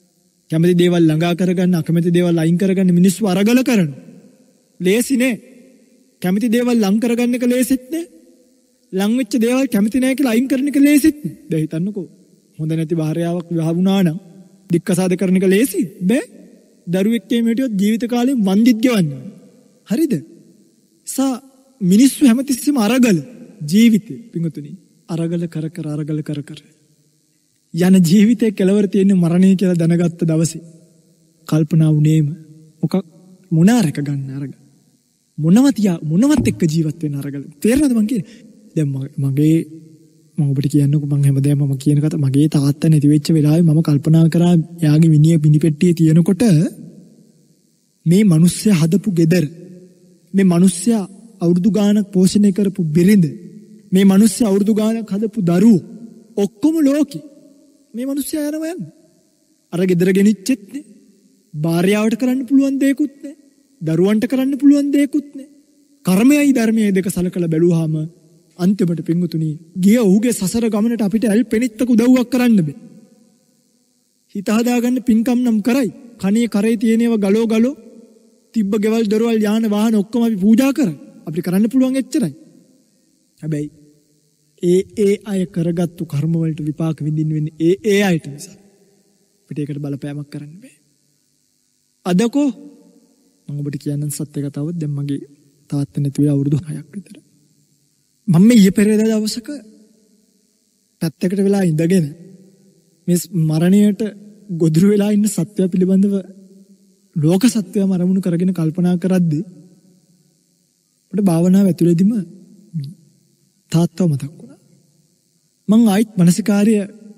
කැමති දේවල් ළඟා කරගන්න අකමැති දේවල් අයින් කරගන්න මිනිස්සු අරගල කරනවා. ලේසි නේ. කැමති දේවල් ලං කරගන්න එක ලේසිත් නේ. ලං වෙච්ච දේවල් කැමති නැහැ කියලා අයින් කරන එක ලේසිත් නේ. දැන් හිතන්නකෝ හොඳ නැති භාර්යාවක් විවාහ වුණා නම් දික්කසාද කරන එක ලේසි බෑ. දරුවෙක් කැමතිවත් ජීවිත කාලෙම වන්දිත් ගෙවන්න. හරිද? මිනිස්සු හැමතිස්සෙම අරගල ජීවිතේ පිඟුතුනි අරගල කර කර යන ජීවිතේ කෙලවර තියෙන මරණය කියලා දැනගත්ත දවසේ කල්පනා වුණේම මොන අරක ගන්න අරගල මොනවත් එක්ක ජීවත් වෙන්න අරගල තේරෙනවද මං කියන්නේ දැන් මම ඔබට කියන්නකෝ මං හැමදාම මම කියන කතාව මගේ තාත්තා නැති වෙච්ච වෙලාවේ මම කල්පනා කරා යාගේ මිනිපෙට්ටියේ තියෙනකොට මේ මිනිස්සයා හදපු ගෙදර මේ මිනිස්සයා අවුරුදු ගාණක් පෝෂණය කරපු බිරිඳ මේ මිනිස්සයා අවුරුදු ගාණක් හදපු දරුවෝ ඔක්කොම ලෝකේ මේ මිනිස්සයා යනවා යන්නේ අර ගෙදර ගෙනිච්චෙත් නේ භාර්යාවට කරන්න පුළුවන් දෙයක්ුත් නේ දරුවන්ට කරන්න පුළුවන් දෙයක්ුත් නේ කර්මයයි ධර්මයයි දෙක සලකලා බැලුවාම අන්තිමට පින්වතුනි ගිය ඔහුගේ සසර ගමනට අපිට ඇල්පෙනිත්තක උදව්වක් කරන්න බෑ හිත හදාගන්න පින්කම් නම් කරයි කණේ කරේ තියෙනේව ගලෝ තිබ්බ ගෙවල් දොරවල් යාන වාහන ඔක්කොම අපි පූජා කරා අපිට කරන්න පුළුවන් එච්චරයි. හැබැයි ඒ අය කරගත්තු කර්ම වලට විපාක විඳින්න වෙන්නේ ඒ අයට නිසා. අපිට ඒකට බලපෑමක් කරන්න බෑ. අදකෝ මම ඔබට කියන්න සත්‍ය කතාවක් දැන් මගේ තාත්තා නැති වෙලා අවුරුදු 6ක් විතර. මම ඊයේ පෙරේදා දවසක පැත්තකට වෙලා ඉඳගෙන මේ මරණයට ගොදුරු වෙලා ඉන්න සත්‍ය පිළිබඳව ලෝක සත්‍යම අරමුණු කරගෙන කල්පනා කරද්දී මට භාවනාව ඇතුළේදීම තාත්තව මතක් වුණා. මං ආයිත් මානසිකාර්ය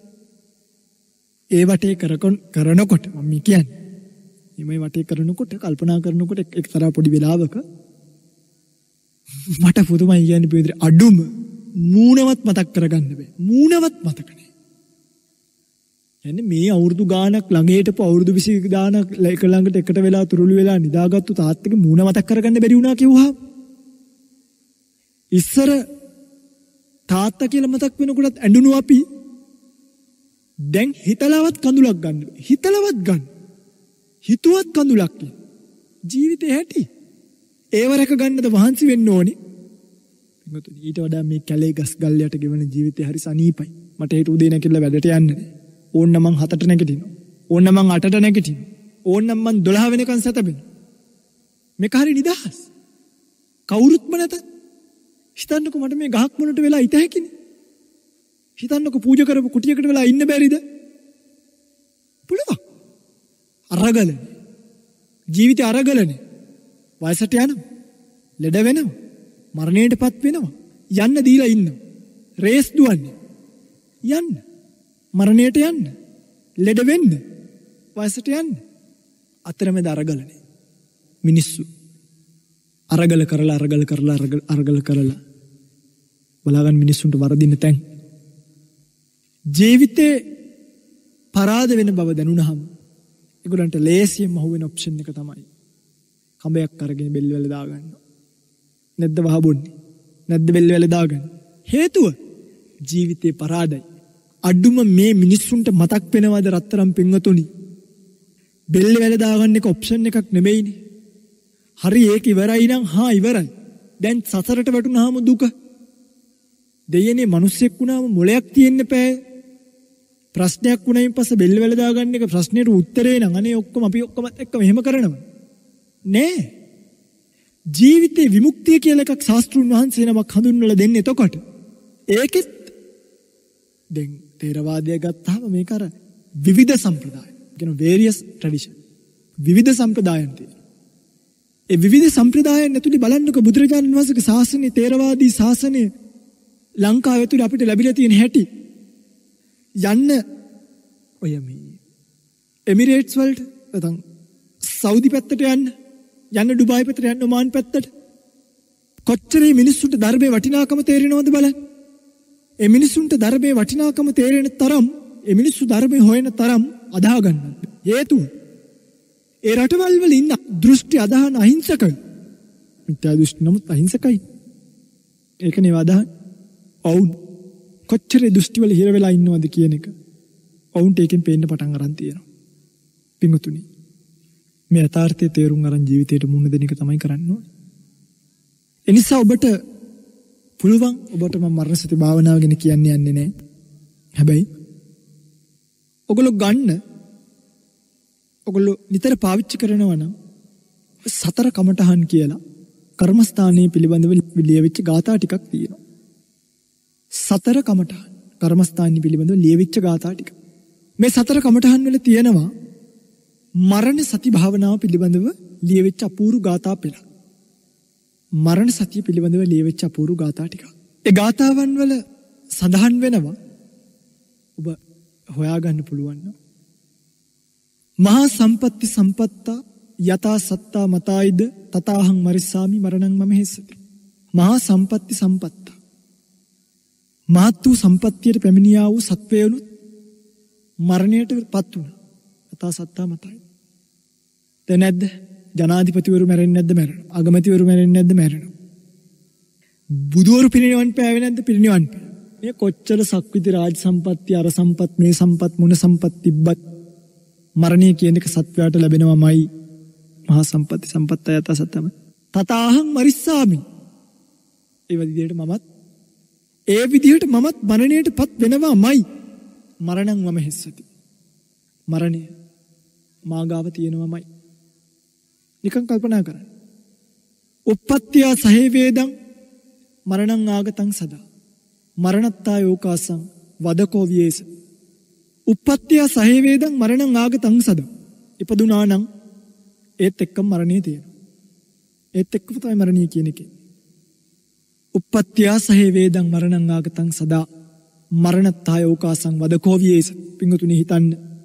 ඒ වටේ කරනකොට මම කියන්නේ මේ වටේ කරනකොට කල්පනා කරනකොට එක්තරා පොඩි වෙලාවක මට පුදුමයි කියන්නේ පිළිදෙර අඩුම මූණවත් මතක් කරගන්න බෑ. මූණවත් මතක නෑ. යන්නේ මේ අවුරුදු ගාණක් ළඟ හිටපු අවුරුදු 20 ගාණක් එක ළඟට එකට වෙලා තුරුළු වෙලා නිදාගත්තු තාත්තගේ මූණ මතක් කරගන්න බැරි වුණා කිව්වහම ඉස්සර තාත්තා කියලා මතක් වෙනකොටත් ඇඬුණු අපි දැන් හිතලවත් කඳුලක් ගන්න හිතලවත් ගන්න හිතුවත් කඳුලක් ජීවිතේ හැටි ඒව රැක ගන්නද වහන්සි වෙන්න ඕනේ පිටුතුනි ඊට වඩා මේ කැලේ ගස් ගල් යට ගෙවන ජීවිතේ හරි සනීපයි මට හිත උදේ නැගිටලා වැඩට යන්න ඕන්න මං 7ට නැගිටිනවා ඕන්න මං 8ට නැගිටිනවා ඕන්න මං 12 වෙනකන් සැතපෙනවා මේක හරි නිදහස් කවුරුත්ම නැත හිතන්නකෝ මට මේ ගහක් මොනට වෙලා ඉත හැකිනේ හිතන්නකෝ පූජා කරපු කුටියකට වෙලා ඉන්න බැරිද පුළුවන් අරගලනේ ජීවිතය අරගලනේ වයසට යනවා ලෙඩ වෙනවා මරණයටපත් වෙනවා යන්න දීලා ඉන්නවා රේස් දුවන්නේ යන්න මරණයට යන්න ලෙඩ වෙන්න වයසට යන්න අතරමැද අරගලනේ මිනිස්සු අරගල කරලා බලාගන්න මිනිස්සුන්ට වරදින්න තැන් ජීවිතේ පරාද වෙන බව දැනුණාම ඒගොල්ලන්ට ලේසියෙන්ම අහුවෙන ඔප්ෂන් එක තමයි කඹයක් අරගෙන බෙල්ල වල දාගන්න. නැද්ද වහබොන්නේ? නැද්ද බෙල්ල වල දාගන්න? හේතුව ජීවිතේ පරාදයි. අඩුම මේ මිනිස්සුන්ට මතක් වෙනවද රත්තරන් පින්වතුනි? බෙල්ල වල දාගන්න එක ඔප්ෂන් එකක් නෙමෙයිනේ. හරි ඒක ඉවරයි නම් ඉවරයි. දැන් සසරට වැටුනහම දුක. දෙයනේ මිනිස්සෙක් වුණාම මොලයක් තියෙන්න බෑ. ප්‍රශ්නයක් වුණයින් පස්සේ බෙල්ල වල දාගන්න එක ප්‍රශ්නෙට උත්තරේ නම් අනේ ඔක්කොම අපි ඔක්කොමත් එක්ක මෙහෙම කරනවා. නෑ. ජීවිතේ විමුක්තිය කියලා එකක් ශාස්ත්‍රුන් වහන්සේ නමක් හඳුන්වලා දෙන්නේ එතකොට. ඒකෙත් දැන් තේරවාදය ගත්තාම මේක අර විවිධ සම්ප්‍රදාය. කියන various tradition. විවිධ සම්ප්‍රදායන් තියෙනවා. ඒ විවිධ සම්ප්‍රදායන් ඇතුළේ බලන්නකෝ බුදුරජාණන් වහන්සේගේ ශාසනයේ තේරවාදී ශාසනය ලංකාව ඇතුළේ අපිට ලැබිලා තියෙන හැටි යන්න ඔය මේ එමිරේට්ස් වලට නැත්නම් සෞදි පැත්තට යන්න ඩුබායි පැත්තට යන්න ඔමාන් පැත්තට කොච්චර මිනිස්සුන්ට ධර්මයේ වටිනාකම තේරෙනවද බලන්න. ඒ මිනිස්සුන්ට ධර්මයේ වටිනාකම තේරෙන තරම් ඒ මිනිස්සු ධර්මයේ හොයන තරම් අදා ගන්න. හේතුව ඒ රටවල් වල ඉන්න දෘෂ්ටි අදහන අහිංසකයි. මිත්‍යා දෘෂ්ටි නමුත් අහිංසකයි. ඒක නේ අදහන. ඔවුන් කොච්චර දෘෂ්ටි වල හිර වෙලා ඉන්නවද කියන එක ඔවුන්ට ඒකෙන් පේන්න පටන් අරන් තියෙනවා. පිංගුතුනි මේ යථාර්ථය තේරුම් අරන් ජීවිතයට මුහුණ දෙන එක තමයි කරන්න ඕනේ. ඒ නිසා ඔබට පුළුවන් ඔබට මම මරණ සති භාවනාව ගැන කියන්නේ යන්නේ නැහැ. හැබැයි ඔගොල්ලෝ ගන්න ඔගොල්ලෝ නිතර පාවිච්චි කරනවා නම් සතර කමඨහන් කියලා කර්මස්ථානයේ පිළිබඳව ලියවිච්ච ගාථා ටිකක් තියෙනවා. සතර කමඨහන් කර්මස්ථානයේ පිළිබඳව ලියවිච්ච ගාථා ටික. මේ සතර කමඨහන් වල තියෙනවා මරණ සති භාවනාව පිළිබඳව ලියවිච්ච අපූර්ව ගාථා පෙළ. මරණ සතිය පිළිබඳව ලියවිච්ච අපූර්ව ගාථා ටික. ඒ ගාථාවන් වල සඳහන් වෙනවා ඔබ හොයාගන්න පුළුවන් නම් මහා සම්පත්ති සම්පත්තා යතා සත්තා මතායිද තතාහං මරිස්සාමි මරණං මම හෙස්සති. මහා සම්පත්ති සම්පත්තා මහත් වූ සම්පත්තියට පැමිණියා වූ සත්වයනුත් මරණයට පත් වුණා. යතා සත්තා මතායිද. දැන් නැද්ද ජනාධිපතිවරු මැරෙන්නේ නැද්ද? මැරෙනවා. අගමැතිවරු මැරෙන්නේ නැද්ද? මැරෙනවා. බුදුවරු පිරිනිවන් පෑවේ නැද්ද? පිරිනිවන් පෑවේ. මේ කොච්චර සක්විති රාජ සම්පත්තිය අර සම්පත් මේ සම්පත් මොන සම්පත් තිබ්බත් මරණය කියන එක සත්වයාට ලැබෙනවමයි. මහා සම්පත්ති සම්පත්ත යත සත්තම තතාහං මරිස්සාමි. ඒ විදිහට මමත් මරණයටපත් වෙනවාමයි. මරණං මම හෙස්සති. මරණය මාගාව තියෙනවමයි. නිකන් කල්පනා කරන්න. උප්පත්තිය සහේවේදං මරණං ආගතං සදා මරණත්තා යෝකාසං වදකෝ වියේස. උප්පත්තිය සහේවේදං මරණං ආගතං සදා. ඉපදුනා නම් ඒත් එක්කම මරණය තියෙනවා. ඒත් එක්කම තමයි මරණය කියන එක. උප්පත්තිය සහේවේදං මරණං ආගතං සදා මරණත්තා යෝකාසං වදකෝ වියේස. පිංගුතුනි හිතන්න.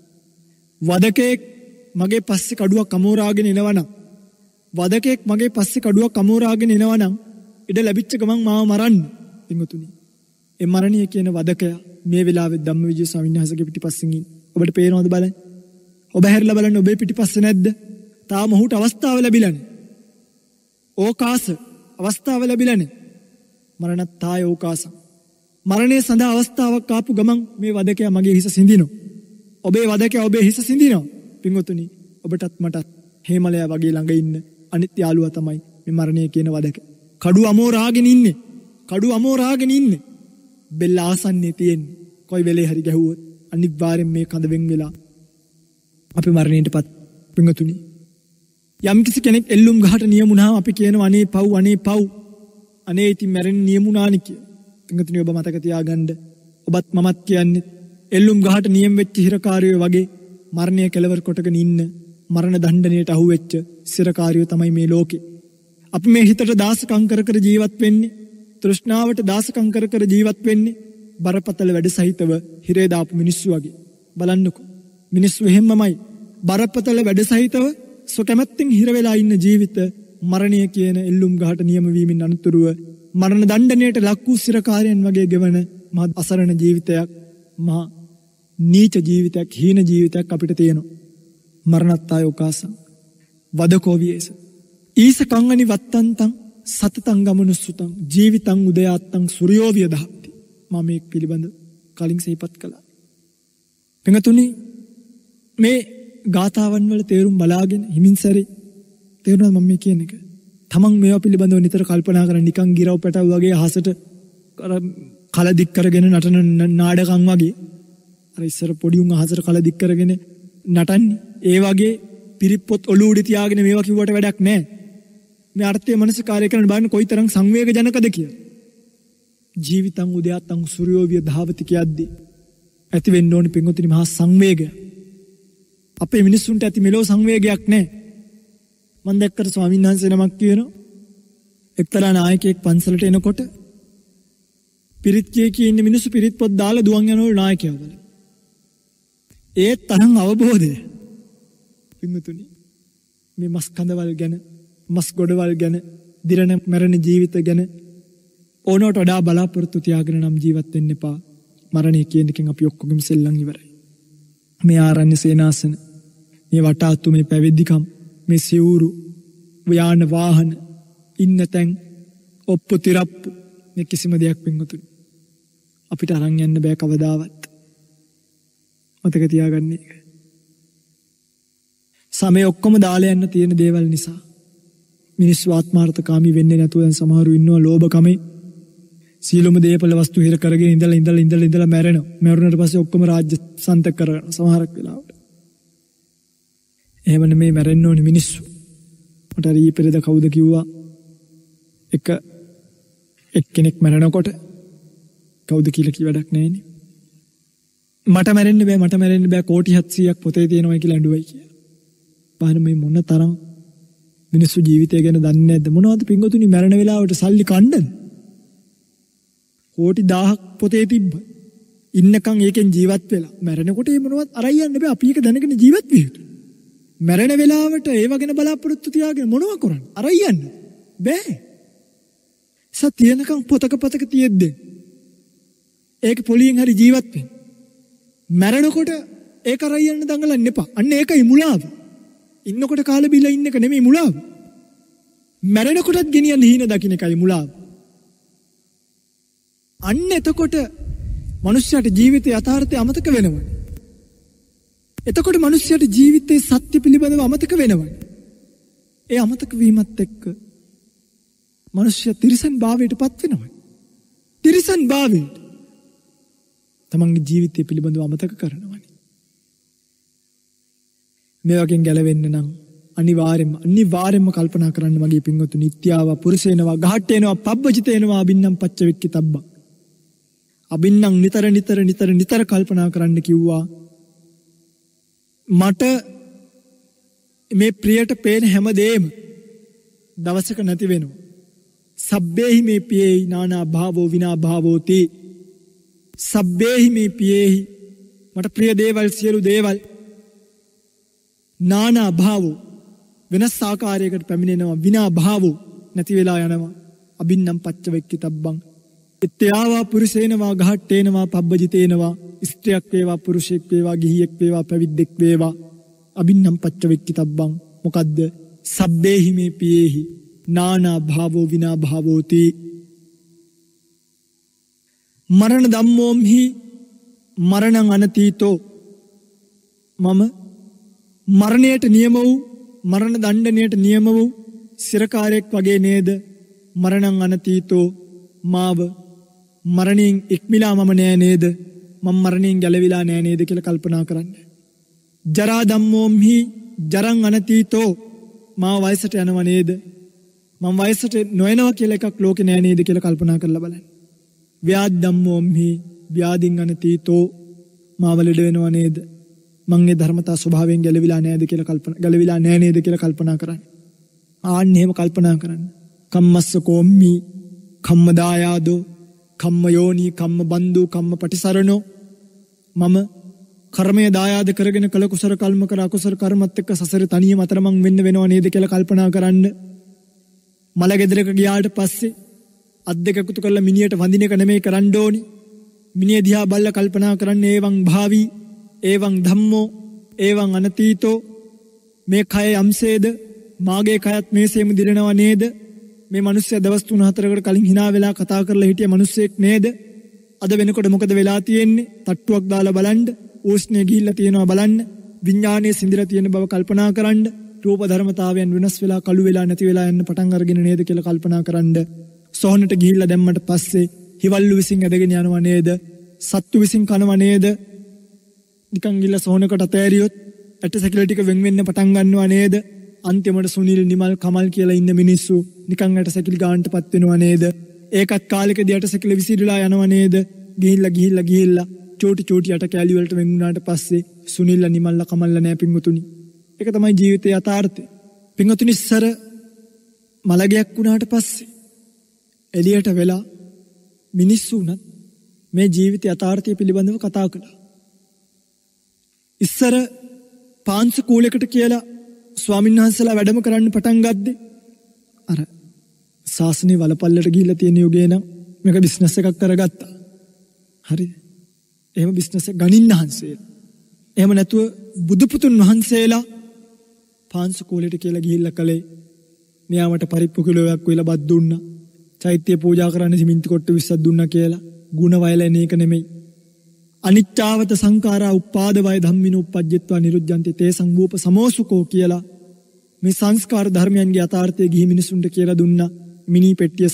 වදකෙක් මගේ පස්සේ කඩුවක් අමෝරාගෙන එනවනම් වදකෙක් මගේ පස්සේ කඩුවක් අමෝරාගෙන එනවනම් ඉඩ ලැබිච්ච ගමන් මාව මරන්න. පිංගුතුනි ඒ මරණය කියන වදකයා මේ වෙලාවේ ධම්මවිජය ස්වාමීන් වහන්සේගේ පිටිපස්සෙන් ඉන්න. ඔබට පේනවද බලන්න? ඔබ හැරිලා බලන්න ඔබේ පිටිපස්සේ නැද්ද? තාම ඔහුට අවස්ථාව ලැබිලා නැහැ. ඕකාස අවස්ථාව ලැබිලා නැහැ. මරණත්තාය ඕකාස. මරණය සඳහා අවස්ථාවක් ආපු ගමන් මේ වදකයා මගේ හිස සිඳිනවා. ඔබේ වදකයා ඔබේ හිස සිඳිනවා. පිංගුතුනි ඔබටත් මටත් හේමලයා වගේ ළඟ ඉන්න අනිත් යාළුවා තමයි මේ මරණය කියන වදක. කඩුව අමෝරාගෙන ඉන්නේ. කඩුව අමෝරාගෙන ඉන්නේ. බෙල්ල ආසන්නේ තියෙන්නේ. කොයි වෙලේ හරි ගැහුවොත් අනිවාර්යෙන් මේ කඳ වෙන් වෙලා අපි මරණයටපත්. පිංගුතුනි යම් කිසි කෙනෙක් එල්ලුම් ගහට නියමුණාම අපි කියනවා අනේ පව් අනේ පව් අනේ ඉතින් මැරෙන්න නියමුණානි කියලා. පිංගුතුනි ඔබ මතක තියාගන්න. ඔබත් මමත් කියන්නේ එල්ලුම් ගහට නියම වෙච්ච හිරකාරයෝ වගේ මරණය කෙලවර කොටගෙන ඉන්න මරණ දණ්ඩනයට අහුවෙච්ච සිරකාරයෝ තමයි මේ ලෝකේ. අපි මේ හිතට දාසකම් කර කර ජීවත් වෙන්නේ. තෘෂ්ණාවට දාසකම් කර කර ජීවත් වෙන්නේ. බරපතල වැඩ සහිතව හිරේ දාපු මිනිස්සු වගේ. බලන්නකෝ. මිනිස්සු එහෙම්මමයි. බරපතල වැඩ සහිතව සොකැමැත්තෙන් හිර වෙලා ඉන්න ජීවිත මරණය කියන එල්ලුම් ගහට නියම වීමෙන් අනතුරුව මරණ දණ්ඩනයට ලක් වූ සිරකාරයන් වගේ ගෙවන මහ අසරණ ජීවිතයක්, මහ නීච ජීවිතයක්, හීන ජීවිතයක් අපිට තියෙනවා. මරණත්තාය ඕකාසං වදකෝ වියේස. ඊස කංගනි වත්තන්තං සතතං ගමනුස්සුතං ජීවිතං උදයාත්තං සූර්යෝ වියදහති. මම මේ පිළිබඳ කලින් සිහිපත් කළා. පින්තුනි මේ ගාථාවන් වල තේරුම් බලාගෙන හිමින් සැරේ තේරුණා මම මේ කියන එක. තමන් මේවා පිළිබඳව නිතර කල්පනා කරන නිකන් ගිරව් පැටව වගේ අහසට කල දික් කරගෙන නටන නාඩගම් වගේ. අර ඉස්සර පොඩි උන් අහසට කල දික් කරගෙන නටන්නේ. ඒ වගේ පිරිප්පොත් ඔලුව උඩ තියාගෙන මේවා කිව්වට වැඩක් නැහැ. මේ අර්ථයේ මනසකාරය කරන බලන්න කොයිතරම් සංවේගජනකද කියලා. ජීවිතං උදයාත්තං සූර්යෝ විය ධාවති කියද්දී ඇති වෙන්න ඕනේ පින්වතුනි මහා සංවේගය. අපේ මිනිස්සුන්ට ඇති මෙලෝ සංවේගයක් නැහැ. මම දැක්කට ස්වාමීන් වහන්සේ නමක් කියනවා එක්තරා නායකයෙක් පන්සලට එනකොට පිරිත් කිය ඉන්න මිනිස්සු පිරිත් පොත් දාලා දුවන් යනවලු නායකයව බලන්න. ඒ තරම් අවබෝධය. පින්වතුනි මේ මස් කඳවල් ගැන, මස් ගොඩවල් ගැන, දිරණ මරණ ජීවිත ගැන ඕනෝට වඩා බලාපොරොත්තු තියාගෙන නම් ජීවත් වෙන්න එපා. මරණය කියන එකෙන් අපි ඔක්කොගෙම සෙල්ලම් ඉවරයි. මේ ආරණ්‍ය සේනාසන, මේ වටාත්තු, මේ පැවිදිකම්, මේ සිවුරු, යාන වාහන, ඉන්න තැන්, ඔප්පු තිරප්පු, මේ කිසිම දෙයක් පින්වතුනි අපිට අරන් යන්න බෑ කවදාවත්. මතක තියාගන්න එක. සමය ඔක්කොම දාලා යන්න තියෙන දේවල් නිසා මිනිස්සු ආත්මාර්ථකාමී වෙන්නේ නැතුව දැන් සමහරු ඉන්නවා ලෝභකමේ සීලොම දේපල වස්තු හිර කරගෙන ඉඳලා මැරෙනවා. මැරුණාට පස්සේ ඔක්කොම රාජ්‍ය සන්තක කරනවා සමහරක් වෙලාවට. එහෙම නෙමෙයි මැරෙන්න ඕනි මිනිස්සු. මට අර ඊපෙරේද කවුද කිව්වා එක්කෙනෙක් මැරෙනකොට කවුද කියලා කි වැඩක් නැහැනේ. මට මැරෙන්න බෑ කෝටි 700ක් පොතේ තියෙනවා කියලා අඬුවයි කියලා. බලන්න මේ මොන තරම් මිනිස්සු ජීවිතය ගැන දන්නේ නැද්ද? මොනවද පින්වතුනි මැරෙන වෙලාවට සල්ලි කණ්ඩද? කෝටි 1000ක් පොතේ තිබ්බ. ඉන්නකම් ඒකෙන් ජීවත් වෙලා මැරෙනකොට ඒ මොනවත් අරයි යන්න බෑ. අපි ඒක දැනගෙන ජීවත් වෙ යුතුයි. මැරෙන වෙලාවට ඒව ගැන බලාපොරොත්තු තියාගෙන මොනවා කරන්නේ? අරයි යන්න බෑ. සතියනකම් පොතක තියෙද්දී ඒක පොලියෙන් හරි ජීවත් වෙන්න. මැරෙනකොට ඒක අරයි යන්න දඟලන්න එපා. අන්න ඒකයි මුලාව. ඉන්නකොට කාලා බිලා ඉන්න එක නෙමෙයි මුලාව. මැරෙනකොටත් ගෙනියන්න හීන දකින්න එකයි මුලාව. අන්න එතකොට මනුෂ්‍යයාට ජීවිතයේ යථාර්ථය අමතක වෙනවා. එතකොට මනුෂ්‍යයාට ජීවිතයේ සත්‍ය පිළිබඳව අමතක වෙනවා. ඒ අමතක වීමත් එක්ක මනුෂ්‍යයා තිරිසන් භාවයට පත් වෙනවා. තිරිසන් භාවයට තමන්ගේ ජීවිතය පිළිබඳව අමතක කරනවා. මේ වගේ ගැලවෙන්න නම් අනිවාර්යයෙන්ම කල්පනා කරන්න මගේ පින්වතුනි නිත්‍යාව පුරුෂේනවා ගහට්ටේනවා පබ්බජිතේනවා අබින්නම් පච්චවෙක්කිතබ්බ. අබින්නම් නිතර කල්පනා කරන්න කිව්වා. මට මේ ප්‍රියට පේන හැමදේම දවසක නැති වෙනවා. සබ්බේහි මේ පියේහි නානා භාවෝ විනා භාවෝති. සබ්බේහි මේ පියේහි මට ප්‍රිය දේවල් සියලු දේවල් නානා භාවෝ වෙනස් ආකාරයකට පැමිණෙනවා විනා භාවෝ නැති වෙලා යනවා. අබින්නම් පච්චවෙක්කිතබ්බං. ඉත්‍යාවා පුරුෂේනවා ගහට්ටේනවා පබ්බජිතේනවා ස්ත්‍රියක් වේවා පුරුෂයෙක් වේවා ගිහියෙක් වේවා පැවිද්දෙක් වේවා අබින්නම් පච්චවෙක්කිතබ්බං. මොකද්ද? සබ්බේහි මේ පියේහි නානා භාවෝ විනා භාවෝති. මරණ ධම්මෝම්හි මරණං අනතීතෝ. මම මරණයට නියම වූ මරණ දණ්ඩනයට නියම වූ සිරකාරයෙක් වගේ නේද? මරණං අනතීතෝ මාව මරණයෙන් ඉක්මිලා මම නෑ නේද? මම මරණයෙන් ගැලවිලා නෑ නේද කියලා කල්පනා කරන්න. ජරා ධම්මෝම්හි ජරං අනතීතෝ මාව වයසට යනවා නේද? මම වයසට නොයනවා කියලා එකක් ලෝකේ නෑ නේද කියලා කල්පනා කරලා බලන්න. ව්‍යාධි ධම්මෝම්හි ව්‍යාධින් අනතීතෝ මාව ලෙඩ වෙනවා නේද? මං ඒ ධර්මතා ස්වභාවයෙන් ගැලවිලා නෑ නේද කියලා කල්පනා කරන්න. ආන්න එහෙම කල්පනා කරන්න. කම්මස්ස කෝම්මි කම්ම දායාදෝ කම්ම යෝනි කම්ම බන්දු කම්ම පටිසරණෝ. මම කර්මය දායාද කරගෙන කළ කුසල කල්ම කර අකුසල කර්මත් එක්ක සසරේ තනියම අතරමං වෙනව නේද කියලා කල්පනා කරන්න. මල ගෙදරක ගියාට පස්සේ අත් දෙක එකතු කරලා මිනියට වඳින එක නෙමෙයි කරන්න ඕනි. මිනිය දිහා බල්ලා කල්පනා කරන්න ඒවං භාවි ඒවං ධම්මෝ ඒවං අනතීතෝ. මේ කය යම්සේද මාගේ කයත් මේසෙම දිරනවා නේද? මේ මිනිස්සයා දවස් 3-4කට කලින් hina වෙලා කතා කරලා හිටිය මිනිස්සෙක් නේද? අද වෙනකොට මොකද වෙලා තියෙන්නේ? තට්ටුවක් දාලා බලන්න, උෂ්ණය ගිහිල්ලා තියෙනවා බලන්න, විඥානයේ සිඳිලා තියෙන බව කල්පනා කරන්න, රූප ධර්මතාවයන් වෙනස් වෙලා කළු වෙලා නැති වෙලා යන්න පටන් අරගෙන නේද කියලා කල්පනා කරන්න. සොහනට ගිහිල්ලා දැම්මට පස්සේ හිවල්ලු විසින් ඇදගෙන යනවා නේද? සත්තු විසින් කනවා නේද? නිකන් ගිහිල්ලා සොහනකට අතෑරියොත් ඇට සැකිලි ටික වෙන් වෙන්න පටන් ගන්නවා නේද? අන්තිමට සුනිල් නිමල් කමල් කියලා ඉන්න මිනිස්සු නිකන් ඇට සැකිලි ගානටපත් වෙනවා නේද? ඒකත් කාලෙකදී ඇට සැකිලි විසිරලා යනවා නේද? ගිහිල්ලා චෝටි ඇට කැලි වලට වෙන් වුණාට පස්සේ සුනිල්ල නිමල්ල කමල්ල නෑ පින්වතුනි. ඒක තමයි ජීවිතයේ යථාර්ථය. පින්වතුනි ඉස්සර මලගයක් වුණාට පස්සේ එළියට වෙලා මිනිස්සු උනත් මේ ජීවිතය යථාර්ථය පිළිබඳව කතා කළා. ඉස්සර පාංශ කූලයකට කියලා ස්වාමීන් වහන්සේලා වැඩම කරන්න පටන් ගත්තේ අර ශාසනයේ වලපල්ලට ගිහිල්ලා තියෙන යෝගේ නම් මේක බිස්නස් එකක් කරගත්තා. හරිද? එහෙම බිස්නස් එක ගණින්න හන්සේලා. එහෙම නැතුව බුදුපුතුන් වහන්සේලා පාංශ කූලයට කියලා ගිහිල්ලා කලේ මෙයාමට පරිප්පු කිලෝයක් වෙලා බත් දුන්නා. චෛත්‍ය පූජා කරන්න සිමෙන්ති කොට්ට 20ක් දුන්නා කියලා ಗುಣ වයලා එන එක නෙමෙයි. අනිච්චාවත සංඛාරා උපාදවය ධම්මිනෝ uppajjitva niruddhanti te සංවූප සමෝසුකෝ කියලා මේ සංස්කාර ධර්මයන්ගේ යථාර්ථය ගිහි මිනිසුන්ට කියලා දුන්නා. මිනි පෙට්ටිය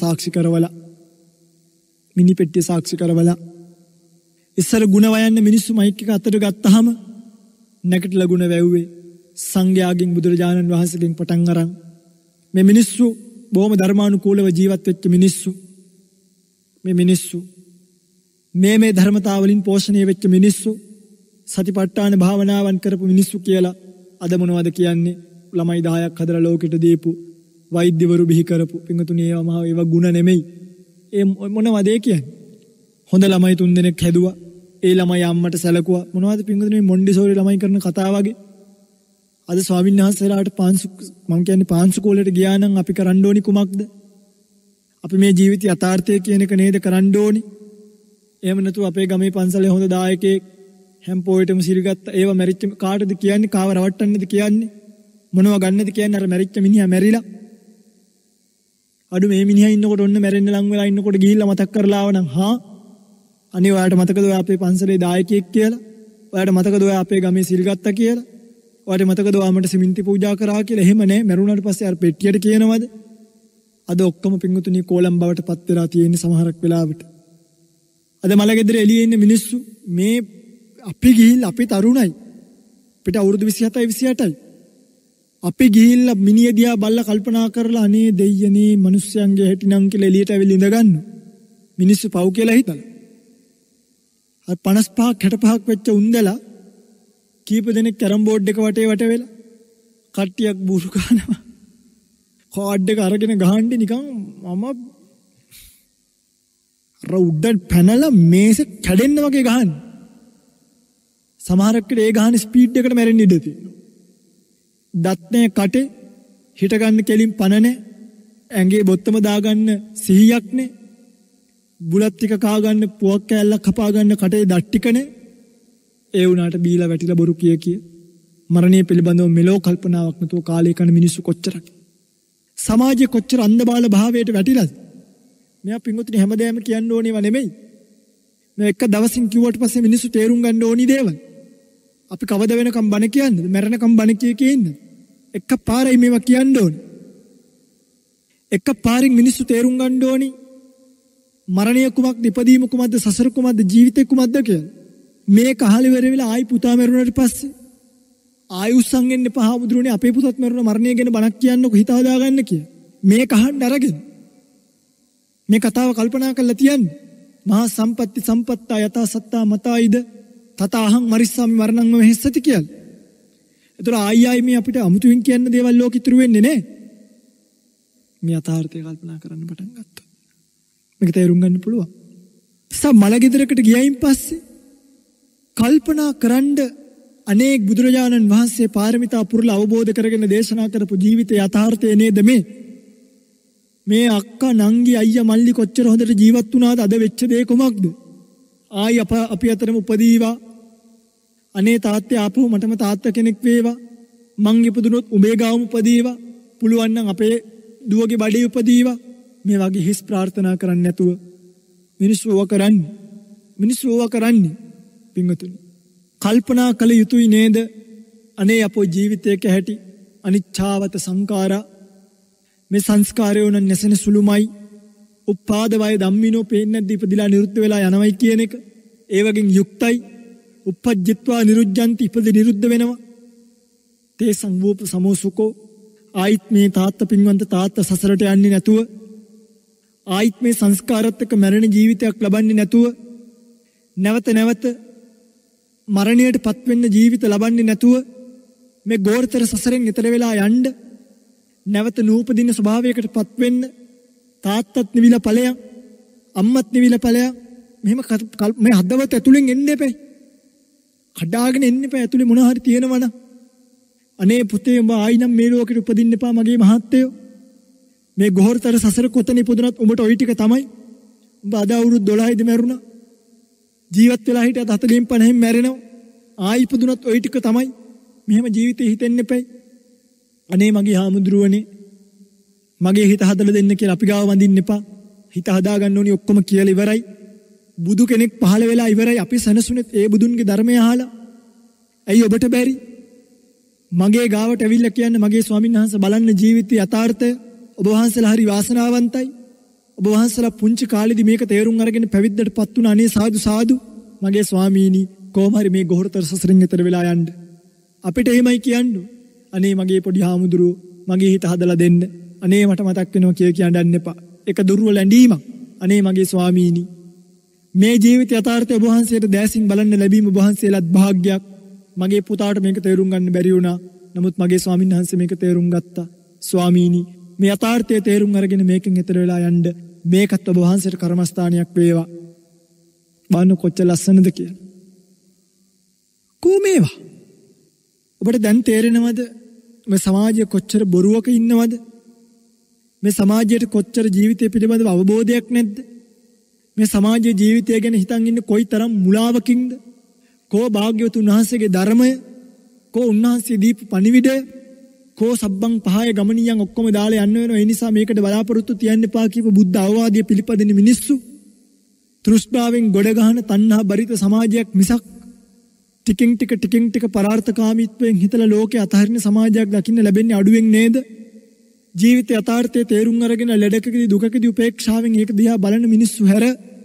සාක්ෂි කරවලා ඉස්සර ಗುಣ වයන්න මිනිස්සු මයික් එක අතට ගත්තාම නැකටලා ಗುಣ වැව්වේ සංඝයාගෙන් බුදුරජාණන් වහන්සේගෙන් පටන් අරන් මේ මිනිස්සු බොහොම ධර්මානුකූලව ජීවත් වෙච්ච මිනිස්සු මේ මිනිස්සු මේ ධර්මතාවලින් පෝෂණය වෙච්ච මිනිස්සු සතිපට්ඨාන භාවනාවන් කරපු මිනිස්සු කියලා අද මොනවද කියන්නේ? ළමයි 10ක් හදලා ලෝකෙට දීපු වෛද්‍යවරු බිහි කරපු පින්තුණී ඒවා ಗುಣ නෙමෙයි. ඒ මොනවද ඒ කියන්නේ? හොඳ ළමයි 3 දෙනෙක් හැදුවා. ඒ ළමයි අම්මට සැලකුවා. මොනවද පින්තුණී මොන්ඩිසෝරි ළමයි කරන කතා වගේ. අද ස්වාමීන් වහන්සේලාට පාංශු කෝලෙට ගියා නම් අපි කරන්න ඕනි කුමක්ද? අපි මේ ජීවිත යථාර්ථය කියන එක නේද කරන්න ඕනි? එහෙම නැතුව අපේ ගමේ පන්සලේ හොඳ දායකයෙක් හැම්පෝයටම සිරිගත්තා. ඒව මැරිච්ච කාටද කියන්නේ? කාව රවට්ටන්නද කියන්නේ? මොනව ගන්නද කියන්නේ? අර මැරිච්ච මිනිහා මැරිලා. අඩු මේ මිනිහා ඉන්නකොට ඔන්න මැරෙන්න ලං වෙලා ඉන්නකොට ගිහිල්ලා මතක් කරලා ආවනම් අනේ ඔයාලට මතකද ඔයා අපේ පන්සලේ දායකයෙක් කියලා? ඔයාලට මතකද ඔයා අපේ ගමේ සිරිගත්තා කියලා? ඔයාලට මතකද ඔයා මට සිමෙන්ති පූජා කරා කියලා? එහෙම නෑ. මැරුණාට පස්සේ අර පෙට්ටියට කියනවද? අද ඔක්කොම පින්වතුනි කෝලම් බවට පත් වෙලා තියෙන සමහරක් වෙලාවට. අද මලගෙදර එළියේ ඉන්න මිනිස්සු මේ අපි ගිහිල්ලා අපි තරුණයි. අපිට අවුරුදු 27යි 28යි. අපි ගිහිල්ලා මිනිහ දිහා බල්ලා කල්පනා කරලා අනේ දෙයියනේ මිනිස්සුන්ගේ හැටිනම් කියලා එළියට ඇවිල්ලා ඉඳ ගන්න. මිනිස්සු පව් කියලා හිතලා. අර 55ක් 65ක් වෙච්ච උන්දලා කීප දෙනෙක් කැරම් බෝඩ් එක වටේ වට වෙලා කට්ටියක් බූරු ගන්නවා. කාඩ් එක අරගෙන ගහන්නේ නිකන් මම රවුඩ්ඩන් පැනලා මේසෙ කැඩෙන්න වගේ ගහන්නේ. සමහරක් වෙලේ ඒ ගහන ස්පීඩ් එකට මැරෙන්න ඉඩ තියෙනවා. දත් නැහැ කටේ හිට ගන්න කෙලින් පන නැහැ. ඇඟේ බොත්තම දාගන්න සිහියක් නැහැ. බුලත් ටික කා ගන්න පුවක් කෑල්ලක් කපා ගන්න කටේ දත් ටික නැහැ. ඒ වුණාට බීලා වැටිලා බොරු කිය මරණය පිළිබඳව මෙලෝ කල්පනාවක් නැතුව කාලේ කන මිනිස්සු කොච්චරක් සමාජයේ කොච්චර අන්ධබාල භාවයට වැටිලාද? මෙයා පින්වතුනි හැමදේම කියන්න ඕනේව නෙමෙයි. මේ එක දවසින් කිව්වට පස්සේ මිනිස්සු තේරුම් ගන්න ඕනි දේවල්. අපි කවද වෙනකම් බණ කියන්නේ? මැරෙනකම් බණ කිය ඉන්නේ. එක පාරයි මේවා කියන්න ඕනේ. එක පාරින් මිනිස්සු තේරුම් ගන්න ඕනි මරණය කුමක්ද, ඉපදීම කුමක්ද, සසර කුමක්ද, ජීවිතේ කුමක්ද කියලා. මේ කහලි වෙරවිලා ආයි පුතා මැරුණාට පස්සේ ආයුස්සන් එන්න පහ බුදුරුනේ අපේ පුතත් මැරුණා මරණය ගැන බණක් කියන්නකො හිත හදාගන්න කියලා. මේ කහන්න අරගෙන මේ කතාව කල්පනා කරලා තියන්නේ. මහා සම්පatti සම්පත්තා යතා සත්තා මතායිද තතාහං මරිස්සාමි මරණං වෙහෙස්සති කියලා. ඒතර ආයි මේ අපිට අමුතුවෙන් කියන්න දේවල් ලෝකෙ ඉතුරු වෙන්නේ නැහැ. මේ යථාර්ථය කල්පනා කරන්න පටන් ගත්තා. මේක තේරුම් ගන්න පුළුවන්. මලගෙදරකට ගියයින් පස්සේ කල්පනා කරන්න අනේක බුදුරජාණන් වහන්සේ පාරමිතා පුරලා අවබෝධ කරගෙන දේශනා කරපු ජීවිතයේ යථාර්ථය නේද මේ අක්කා නංගි අයියා මල්ලි කොච්චර හොඳට ජීවත් වුණාද? අද වෙච්ච දේ කොමක්ද? ආයි අපි අතරම උපදීවා. අනේ තාත්තේ ආපහු මටම තාත්තා කෙනෙක් වේවා. මං ඉපදුනොත් උඹේ ගාවම උපදීවා. පුළුවන් නම් අපේ දුවගේ බඩේ උපදීවා. මේ වගේ හිස් ප්‍රාර්ථනා කරන්නේ නැතුව මිනිස්සු ඕවා කරන්නේ පින්වතුනි. කල්පනා කළ යුතුයි නේද? අනේ අපෝ ජීවිතයක හැටි අනිච්ඡාවත සංඛාරා මේ සංස්කාරය උන නැසෙන සුළුමයි. උපාද වය ධම්මිනෝ පේන්නේ නැද්ද? ඉපදිලා නිරුද්ධ වෙලා යනවයි කියන එක. ඒ වගේ යුක්තයි. uppajjitva niruddhanti ඉපදි නිරුද්ධ වෙනවා. තේ සංවූප සමෝසුකෝ ආයිත් මේ තාත්තා පින්වන්ත තාත්තා සසරට යන්නේ නැතුව ආයිත් මේ සංස්කාරات එක්ක මැරෙන ජීවිතයක් ලබන්නේ නැතුව නැවත මරණයට පත්වෙන්න ජීවිත ලබන්නේ නැතුව මේ ගෝරතර සසරෙන් ඈතර වෙලා යන්න නැවත නූපදින ස්වභාවයකට පත්වෙන්න තාත්තත් නිවිලා ඵලයක් අම්මත් නිවිලා ඵලයක් මෙහෙම මේ හදවත ඇතුලෙන් එන්න එපේ. කඩාගෙන එන්න එපා. ඇතුලේ මොනවා හරි තියෙනවනම් අනේ පුතේ උඹ ආයිනම් මේ ලෝකෙට උපදින්න එපා මගේ මහත්තයෝ. මේ ගෝරතර සසර කොතන ඉපදුනත් උඹට ওই ටික තමයි. උඹ අද අවුරුදු 12යිද මැරුණා. ජීවත් වෙලා හිටියත් 40න් 50න් මැරෙනවා. ආයි ඉපදුනත් ওই ටික තමයි. මෙහෙම ජීවිතේ හිතෙන්න එපයි. අනේ මගේ හාමුදුරුවනේ මගේ හිත හදලා දෙන්න කියලා අපි ගාව වඳින්න එපා. හිත හදාගන්න ඕනි ඔක්කොම කියලා ඉවරයි. බුදු කෙනෙක් පහළ වෙලා ඉවරයි අපි සැනසුනේ ඒ බුදුන්ගේ ධර්මය අහලා. ඇයි ඔබට බැරි? මගේ ගාවට ඇවිල්ලා කියන්නේ මගේ ස්වාමීන් වහන්සේ බලන්න ජීවිතයේ යථාර්ථය. ඔබ වහන්සේලා හරි වාසනාවන්තයි. ඔබ වහන්සේලා පුංචි කාලෙදි මේක තේරුම් අරගෙන පැවිද්දටපත් වුණා. අනේ සාදු සාදු. මගේ ස්වාමීනි කොහොම හරි මේ ගොහරතර සසරින් එතර වෙලා යන්න. අපිට එහෙමයි කියන්නේ. අනේ මගේ පොඩි හාමුදුරුවෝ මගේ හිත හදලා දෙන්න. අනේ මට මතක් වෙනවා කියන්න යන්න එපා. ඒක දුර්වල ඇඬීමක්. අනේ මගේ ස්වාමීනි මේ ජීවිත යථාර්ථය ඔබ වහන්සේට දැසින් බලන්න ලැබීම ඔබ වහන්සේලාත් භාග්යක්. මගේ පුතාට මේක තේරුම් ගන්න බැරි වුණා. නමුත් මගේ ස්වාමීන් වහන්සේ මේක තේරුම් ගත්තා. ස්වාමීනි මේ යථාර්ථය තේරුම් අරගෙන මේකෙන් එතර වෙලා යන්න. මේකත් ඔබ වහන්සේට කර්මස්ථානයක් වේවා. බලන්න කොච්චර ලස්සනද කියලා. කොමේවා ඔබට දැන් තේරෙනවද මේ සමාජයේ කොච්චර බොරුවක ඉන්නවද? මේ සමාජයට කොච්චර ජීවිතය පිළිබඳව අවබෝධයක් නැද්ද? මේ සමාජයේ ජීවිතය ගැන හිතන් ඉන්නේ කොයිතරම් මුලාවකින්ද? කෝ භාග්‍යවතුන් වහන්සේගේ ධර්මය, කෝ උන්වහන්සේ දීපු පණිවිඩය, කෝ සබ්බං පහය ගමනියන් ඔක්කොම දාලා යන්න වෙනවා. ඒ නිසා මේකට බලාපොරොත්තු තියන්න එපා කියපු බුද්ධ අවවාදය පිළිපදින මිනිස්සු තෘෂ්ණාවෙන් ගොඩ ගහන තණ්හා බරිත සමාජයක් මිසක් ටිකින් ටික පරාර්ථකාමීත්වයෙන් හිතලා ලෝකේ අතහරින සමාජයක් දකින්න ලැබෙන්නේ අඩුවෙන් නේද? ජීවිත යථාර්ථයේ තේරුම් අරගෙන ලෙඩකකදී දුකකදී උපේක්ෂාවෙන් ඒක දිහා බලන මිනිස්සු හැර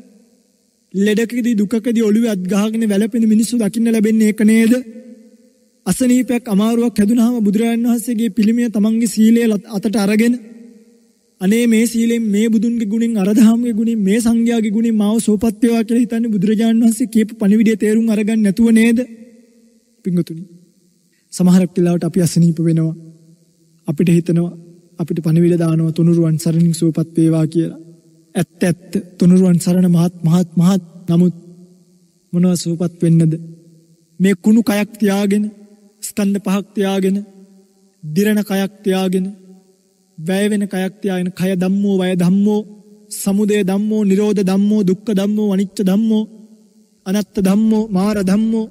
ලෙඩකකදී දුකකදී ඔළුවේ අත් ගහගෙන වැළපෙන මිනිස්සු දකින්න ලැබෙන්නේ ඒක නේද? අසනීපයක් අමාරුවක් හැදුනහම බුදුරජාණන් වහන්සේගේ පිළිමය තමන්ගේ සීලය අතට අරගෙන අනේ මේ සීලෙන් මේ බුදුන්ගේ ගුණෙන් අරදහම්ගේ ගුණෙන් මේ සංඝයාගේ ගුණෙන් මාව සෝපත් වේවා කියලා හිතන්නේ බුදුරජාණන් වහන්සේ කියපු පණිවිඩය තේරුම් අරගන්න නැතුව නේද? පිංගුතුනි සමහරක් වෙලාවට අපි අසනීප වෙනවා. අපිට හිතනවා අපිට පණිවිඩ දානවා තුනුරුවන් සරණින් සෝපත් වේවා කියලා. ඇත්ත තුනුරුවන් සරණ මහත් නමුත් මොනවා සෝපත් වෙන්නද? මේ කුණු කයක් තියාගෙන ස්කන්ධ පහක් තියාගෙන දිරණ කයක් තියාගෙන වැය වෙන කයක් තියාගෙන කය ධම්මෝ වය ධම්මෝ සමුදය ධම්මෝ නිරෝධ ධම්මෝ දුක්ඛ ධම්මෝ අනිච්ච ධම්මෝ අනත්ත ධම්මෝ මාර ධම්මෝ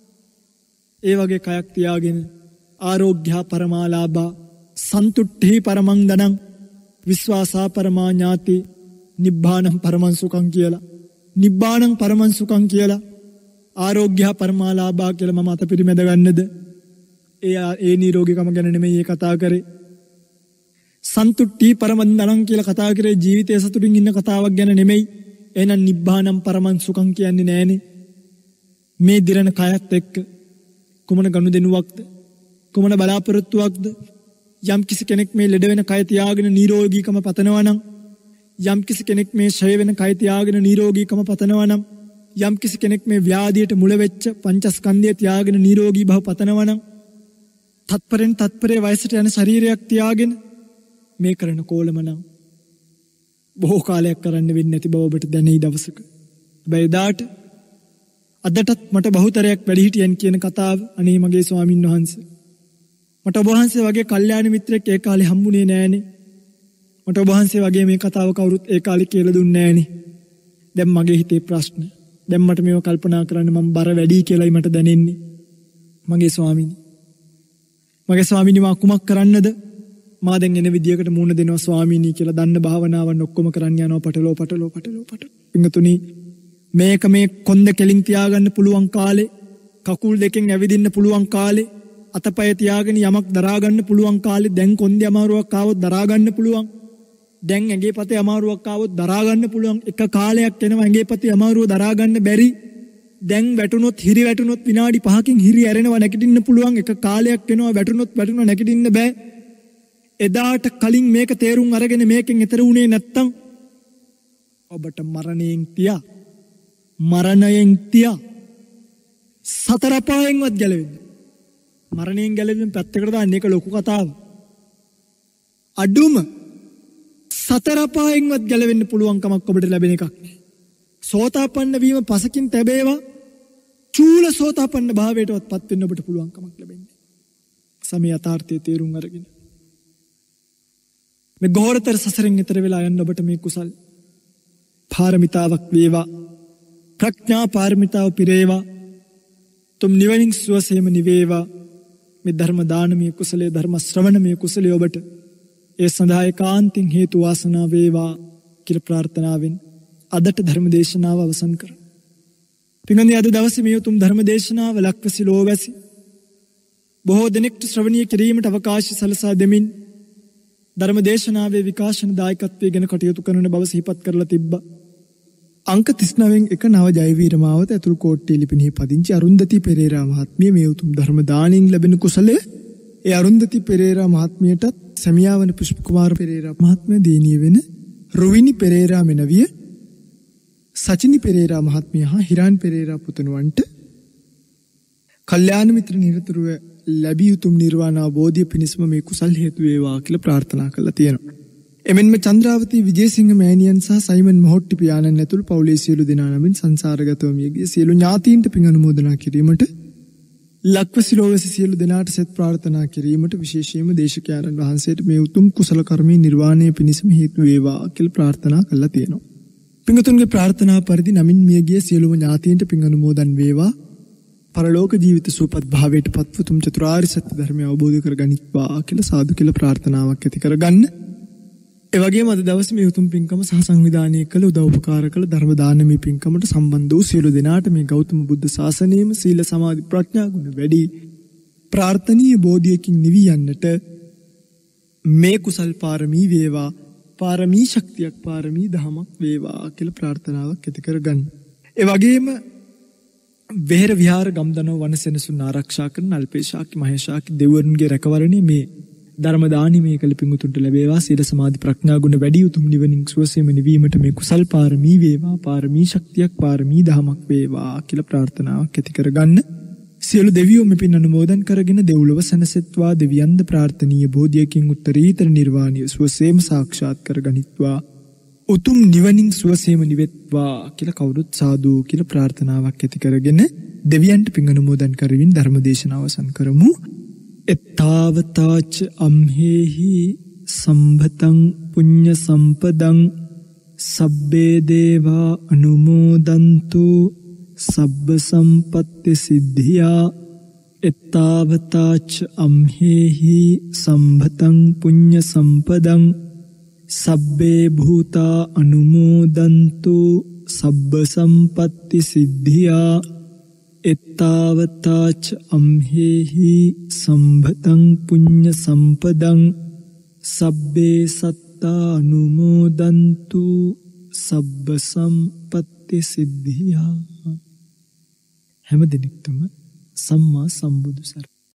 ඒ වගේ කයක් තියාගෙන ආරෝග්‍යා පරමාලාභා සන්තුට්ඨි පරමං දනං විශ්වාසා පරමා ඥාති නිබ්බාණං පරමං සුඛං කියලා නිබ්බාණං පරමං සුඛං කියලා ආරෝග්‍යා පරමාලාභා කියලා මම අත පිරිමැද ගන්නද? ඒ නිරෝගීකම ගැන නෙමෙයි කතා කරේ. සන්තුට්ඨි පරමං දනං කියලා කතා කරේ ජීවිතයේ සතුටින් ඉන්න කතාවක් ගැන නෙමෙයි. එහෙනම් නිබ්බාණං පරමං සුඛං කියන්නේ නෑනේ. මේ දිරණ කයත් එක්ක කුමන ගනුදෙනුවක්ද? කුමන බලාපොරොත්තුවක්ද? යම් කිසි කෙනෙක් මේ ලෙඩ වෙන කය තියාගෙන නිරෝගීකම පතනවා නම්, යම් කිසි කෙනෙක් මේ ඡය වෙන කය තියාගෙන නිරෝගීකම පතනවා නම්, යම් කිසි කෙනෙක් මේ ව්‍යාධියට මුල වෙච්ච පංචස්කන්ධය තියාගෙන නිරෝගී භව පතනවා නම්, තත්පරේ වයසට යන ශරීරයක් තියාගෙන මේ කරන කෝලම නම් බොහෝ කාලයක් කරන්න වෙන්නේ නැති බව ඔබට දැනෙයි දවසක. හැබැයි දාට අදටත් මට බහුතරයක් වැඩිහිටියන් කියන කතාව අනේ මගේ ස්වාමින් වහන්සේ මට ඔබ වහන්සේ වගේ කල්යාණ මිත්‍රෙක් ඒ කාලේ හම්බුනේ නෑනේ. මට ඔබ වහන්සේ වගේ මේ කතාව කවුරුත් ඒ කාලේ කියලා දුන්නේ නෑනේ. දැන් මගේ හිතේ ප්‍රශ්න. දැන් මට මේව කල්පනා කරන්න මම බර වැඩි කියලායි මට දැනෙන්නේ. මගේ ස්වාමීනි මා කුමක් කරන්නද? මා දැන් එන විදියකට මූණ දෙනවා ස්වාමීනි කියලා දන්න භාවනාවන් ඔක්කොම කරන්න යනවා පටලෝ. පිංගුතුනි මේක මේ කොන්ද කෙලින් තියාගන්න පුළුවන් කාලේ, කකුල් දෙකෙන් ඇවිදින්න පුළුවන් කාලේ, අතපය තියාගෙන යමක් දරාගන්න පුළුවන් කාලේ, දැන් කොන්දේ අමාරුවක් ආවොත් දරාගන්න පුළුවන්. දැන් ඇඟේ පතේ අමාරුවක් ආවොත් දරාගන්න පුළුවන්. එක කාලයක් එනවා ඇඟේ පතේ අමාරුව දරාගන්න බැරි. දැන් හිරි වැටුනොත් විනාඩි 5කින් හිරි ඇරෙනවා නැගිටින්න පුළුවන්. එක කාලයක් එනවා වැටුනොත් නැගිටින්න බෑ. එදාට කලින් මේක තේරුම් අරගෙන මේකෙන් එතර වුණේ නැත්තම් ඔබට මරණයෙන් තියා සතර පායෙන්වත් ගැලවෙන්න. මරණයෙන් ගැලවෙන්න පැත්තකට දාන්න ඒක ලොකු කතාවක්. අඩුම සතර පායෙන්වත් ගැලවෙන්න පුළුවන් කමක් ඔබට ලැබෙන එකක්. සෝතාපන්න වීම පසකින් තැබේවා. චූල සෝතාපන්න භාවයටවත් පත් වෙන්න ඔබට පුළුවන් කමක් ලැබෙන්නේ. සමේ යථාර්ථය තේරුම් අරගෙන මේ ගෝරතර සසරෙන් එතර වෙලා යන්න ඔබට මේ කුසල් පාරමිතාවක් වේවා. ප්‍රඥා පාරමිතාව පිරේවා. තුම් නිවනින් සුවසේම නිවේවා. මේ ධර්ම දානමය කුසලයේ ධර්ම ශ්‍රවණමය කුසලයේ ඔබට ඒ සඳහා ඒකාන්තින් හේතු වාසනා වේවා කියලා ප්‍රාර්ථනාවෙන් අදට ධර්ම දේශනාව අවසන් කර. පින්වත්නි අද දවසේ මේ උතුම් ධර්ම දේශනාව ලක්වැසි ලෝවැසි බොහෝ දෙනෙක්ට ශ්‍රවණීය කිරීමට අවකාශය සලසා දෙමින් ධර්ම දේශනාවේ විකාශන දායකත්වයේ ගැන කටයුතු කරන බව සිහිපත් කරලා තිබ්බා. අංක 39න් එක නව ජයවීර මාවත ඇතුළු කෝට්ටේ ලිපිනෙහි පදිංචි අරුන්දති පෙරේරා මහත්මිය මේ උතුම් ධර්ම දාණයෙන් ලැබෙන කුසලයේ ඒ අරුන්දති පෙරේරා මහත්මියටත් සැමියා වන පුෂ්ප කුමාර පෙරේරා මහත්මිය දීනීය වෙන රුවිනි පෙරේරා මෙනවිය සචිනි පෙරේරා මහත්මිය හා හිරාන් පෙරේරා පුතුණුවන්ට කල්යාණ මිත්‍ර නිරතුරුව ලැබී උතුම් නිර්වාණ අවබෝධය පිණිසම මේ කුසල් හේතු වේවා කියලා ප්‍රාර්ථනා කරලා තියෙනවා. එමෙන්ම චන්ද්‍රාවතී විජේසිංහ මෑණියන් සහ සයිමන් මොහොට්ටි පියාණන් ඇතුළු පවුලේ සියලු දෙනා නමින් සංසාරගතව මියගිය සියලු ඥාතීන්ට පින් අනුමෝදනා කිරීමට ලක්වැසි ලෝවැසි සියලු දෙනාට සෙත් ප්‍රාර්ථනා කිරීමට විශේෂයෙන්ම දේශකයන්න් වහන්සේට මේ උතුම් කුසල කර්මයේ නිර්වාණය පිණිසම හේතු වේවා කියලා ප්‍රාර්ථනා කරලා තියෙනවා. පින්තුන්ගේ ප්‍රාර්ථනා පරිදි නමින් මියගිය සියලුම ඥාතීන්ට පින් අනුමෝදන් වේවා. පරලෝක ජීවිත සුවපත් භාවයට පත්ව තුම් චතුරාර්ය සත්‍ය ධර්මය අවබෝධ කරගනිත්වා කියලා සාදු කියලා ප්‍රාර්ථනාවක් ඇති කරගන්න. ඒ වගේම අද දවසේ මේ උතුම් පින්කම සහ සංවිධානය කළ උදව් උපකාර කළ ධර්ම දානමය පින්කමට සම්බන්ධ වූ සියලු දෙනාට මේ ගෞතම බුද්ධ ශාසනයේම සීල සමාධි ප්‍රඥා ගුණ වැඩි ප්‍රාර්ථනීය බෝධියකින් නිවී යන්නට මේ කුසල් පාරමී වේවා, පාරමී ශක්තියක් පාරමී දහමක් වේවා කියලා ප්‍රාර්ථනාවක් ඇති කරගන්න. ඒ වගේම වෙහෙර විහාර ගම්දනව වනසෙනසුන් ආරක්ෂා කරන අල්පේශාක්‍ය මහේශාක්‍ය දෙවිවරුන්ගේ රැකවරණය මේ ධර්ම දානමය කළ පිඟුතුන්ට ලැබේවා. සීල සමාධි ප්‍රඥා ගුණ වැඩි උතුම් නිවනින් සුවසේම නිවීමට මේ කුසල් පාරමී වේවා, පාරමී ශක්තියක් පාරමී දහමක් වේවා කියලා ප්‍රාර්ථනාවක් ඇති කරගන්න. සියලු දෙවියෝ මෙපින් අනුමෝදන් කරගෙන දෙව්ලොව සැනසෙත්වා, දෙවියන්ද ප්‍රාර්ථනීය බෝධියකින් උත්තරීතර නිර්වාණය සුවසේම සාක්ෂාත් කරගනිත්වා, උතුම් නිවනින් සුවසේම නිවෙත්වා කියලා කවුරුත් සාදු කියලා ප්‍රාර්ථනාවක් ඇති කරගෙන දෙවියන්ට පින් අනුමෝදන් කරමින් ධර්ම දේශනාව අවසන් කරමු. එත්තාවතාච අම්හෙහි සම්භතං පුඤ්ඤ සම්පදං සබ්බේ දේවා අනුමෝදන්තු සබ්බ සම්පත්ති සිද්ධියා. එත්තාවතාච අම්හෙහි සම්භතං පුඤ්ඤ සම්පදං සබ්බේ භූතා අනුමෝදන්තු සබ්බ සම්පත්ති සිද්ධියා. එත්තාවතාච අම්හෙහි සම්භතං පුඤ්ඤ සම්පදං සබ්බේ සත්තා අනුමෝදන්තු සබ්බ සම්පත්ති සිද්ධියා. හැම දිනෙකටම සම්මා සම්බුදු සරණයි.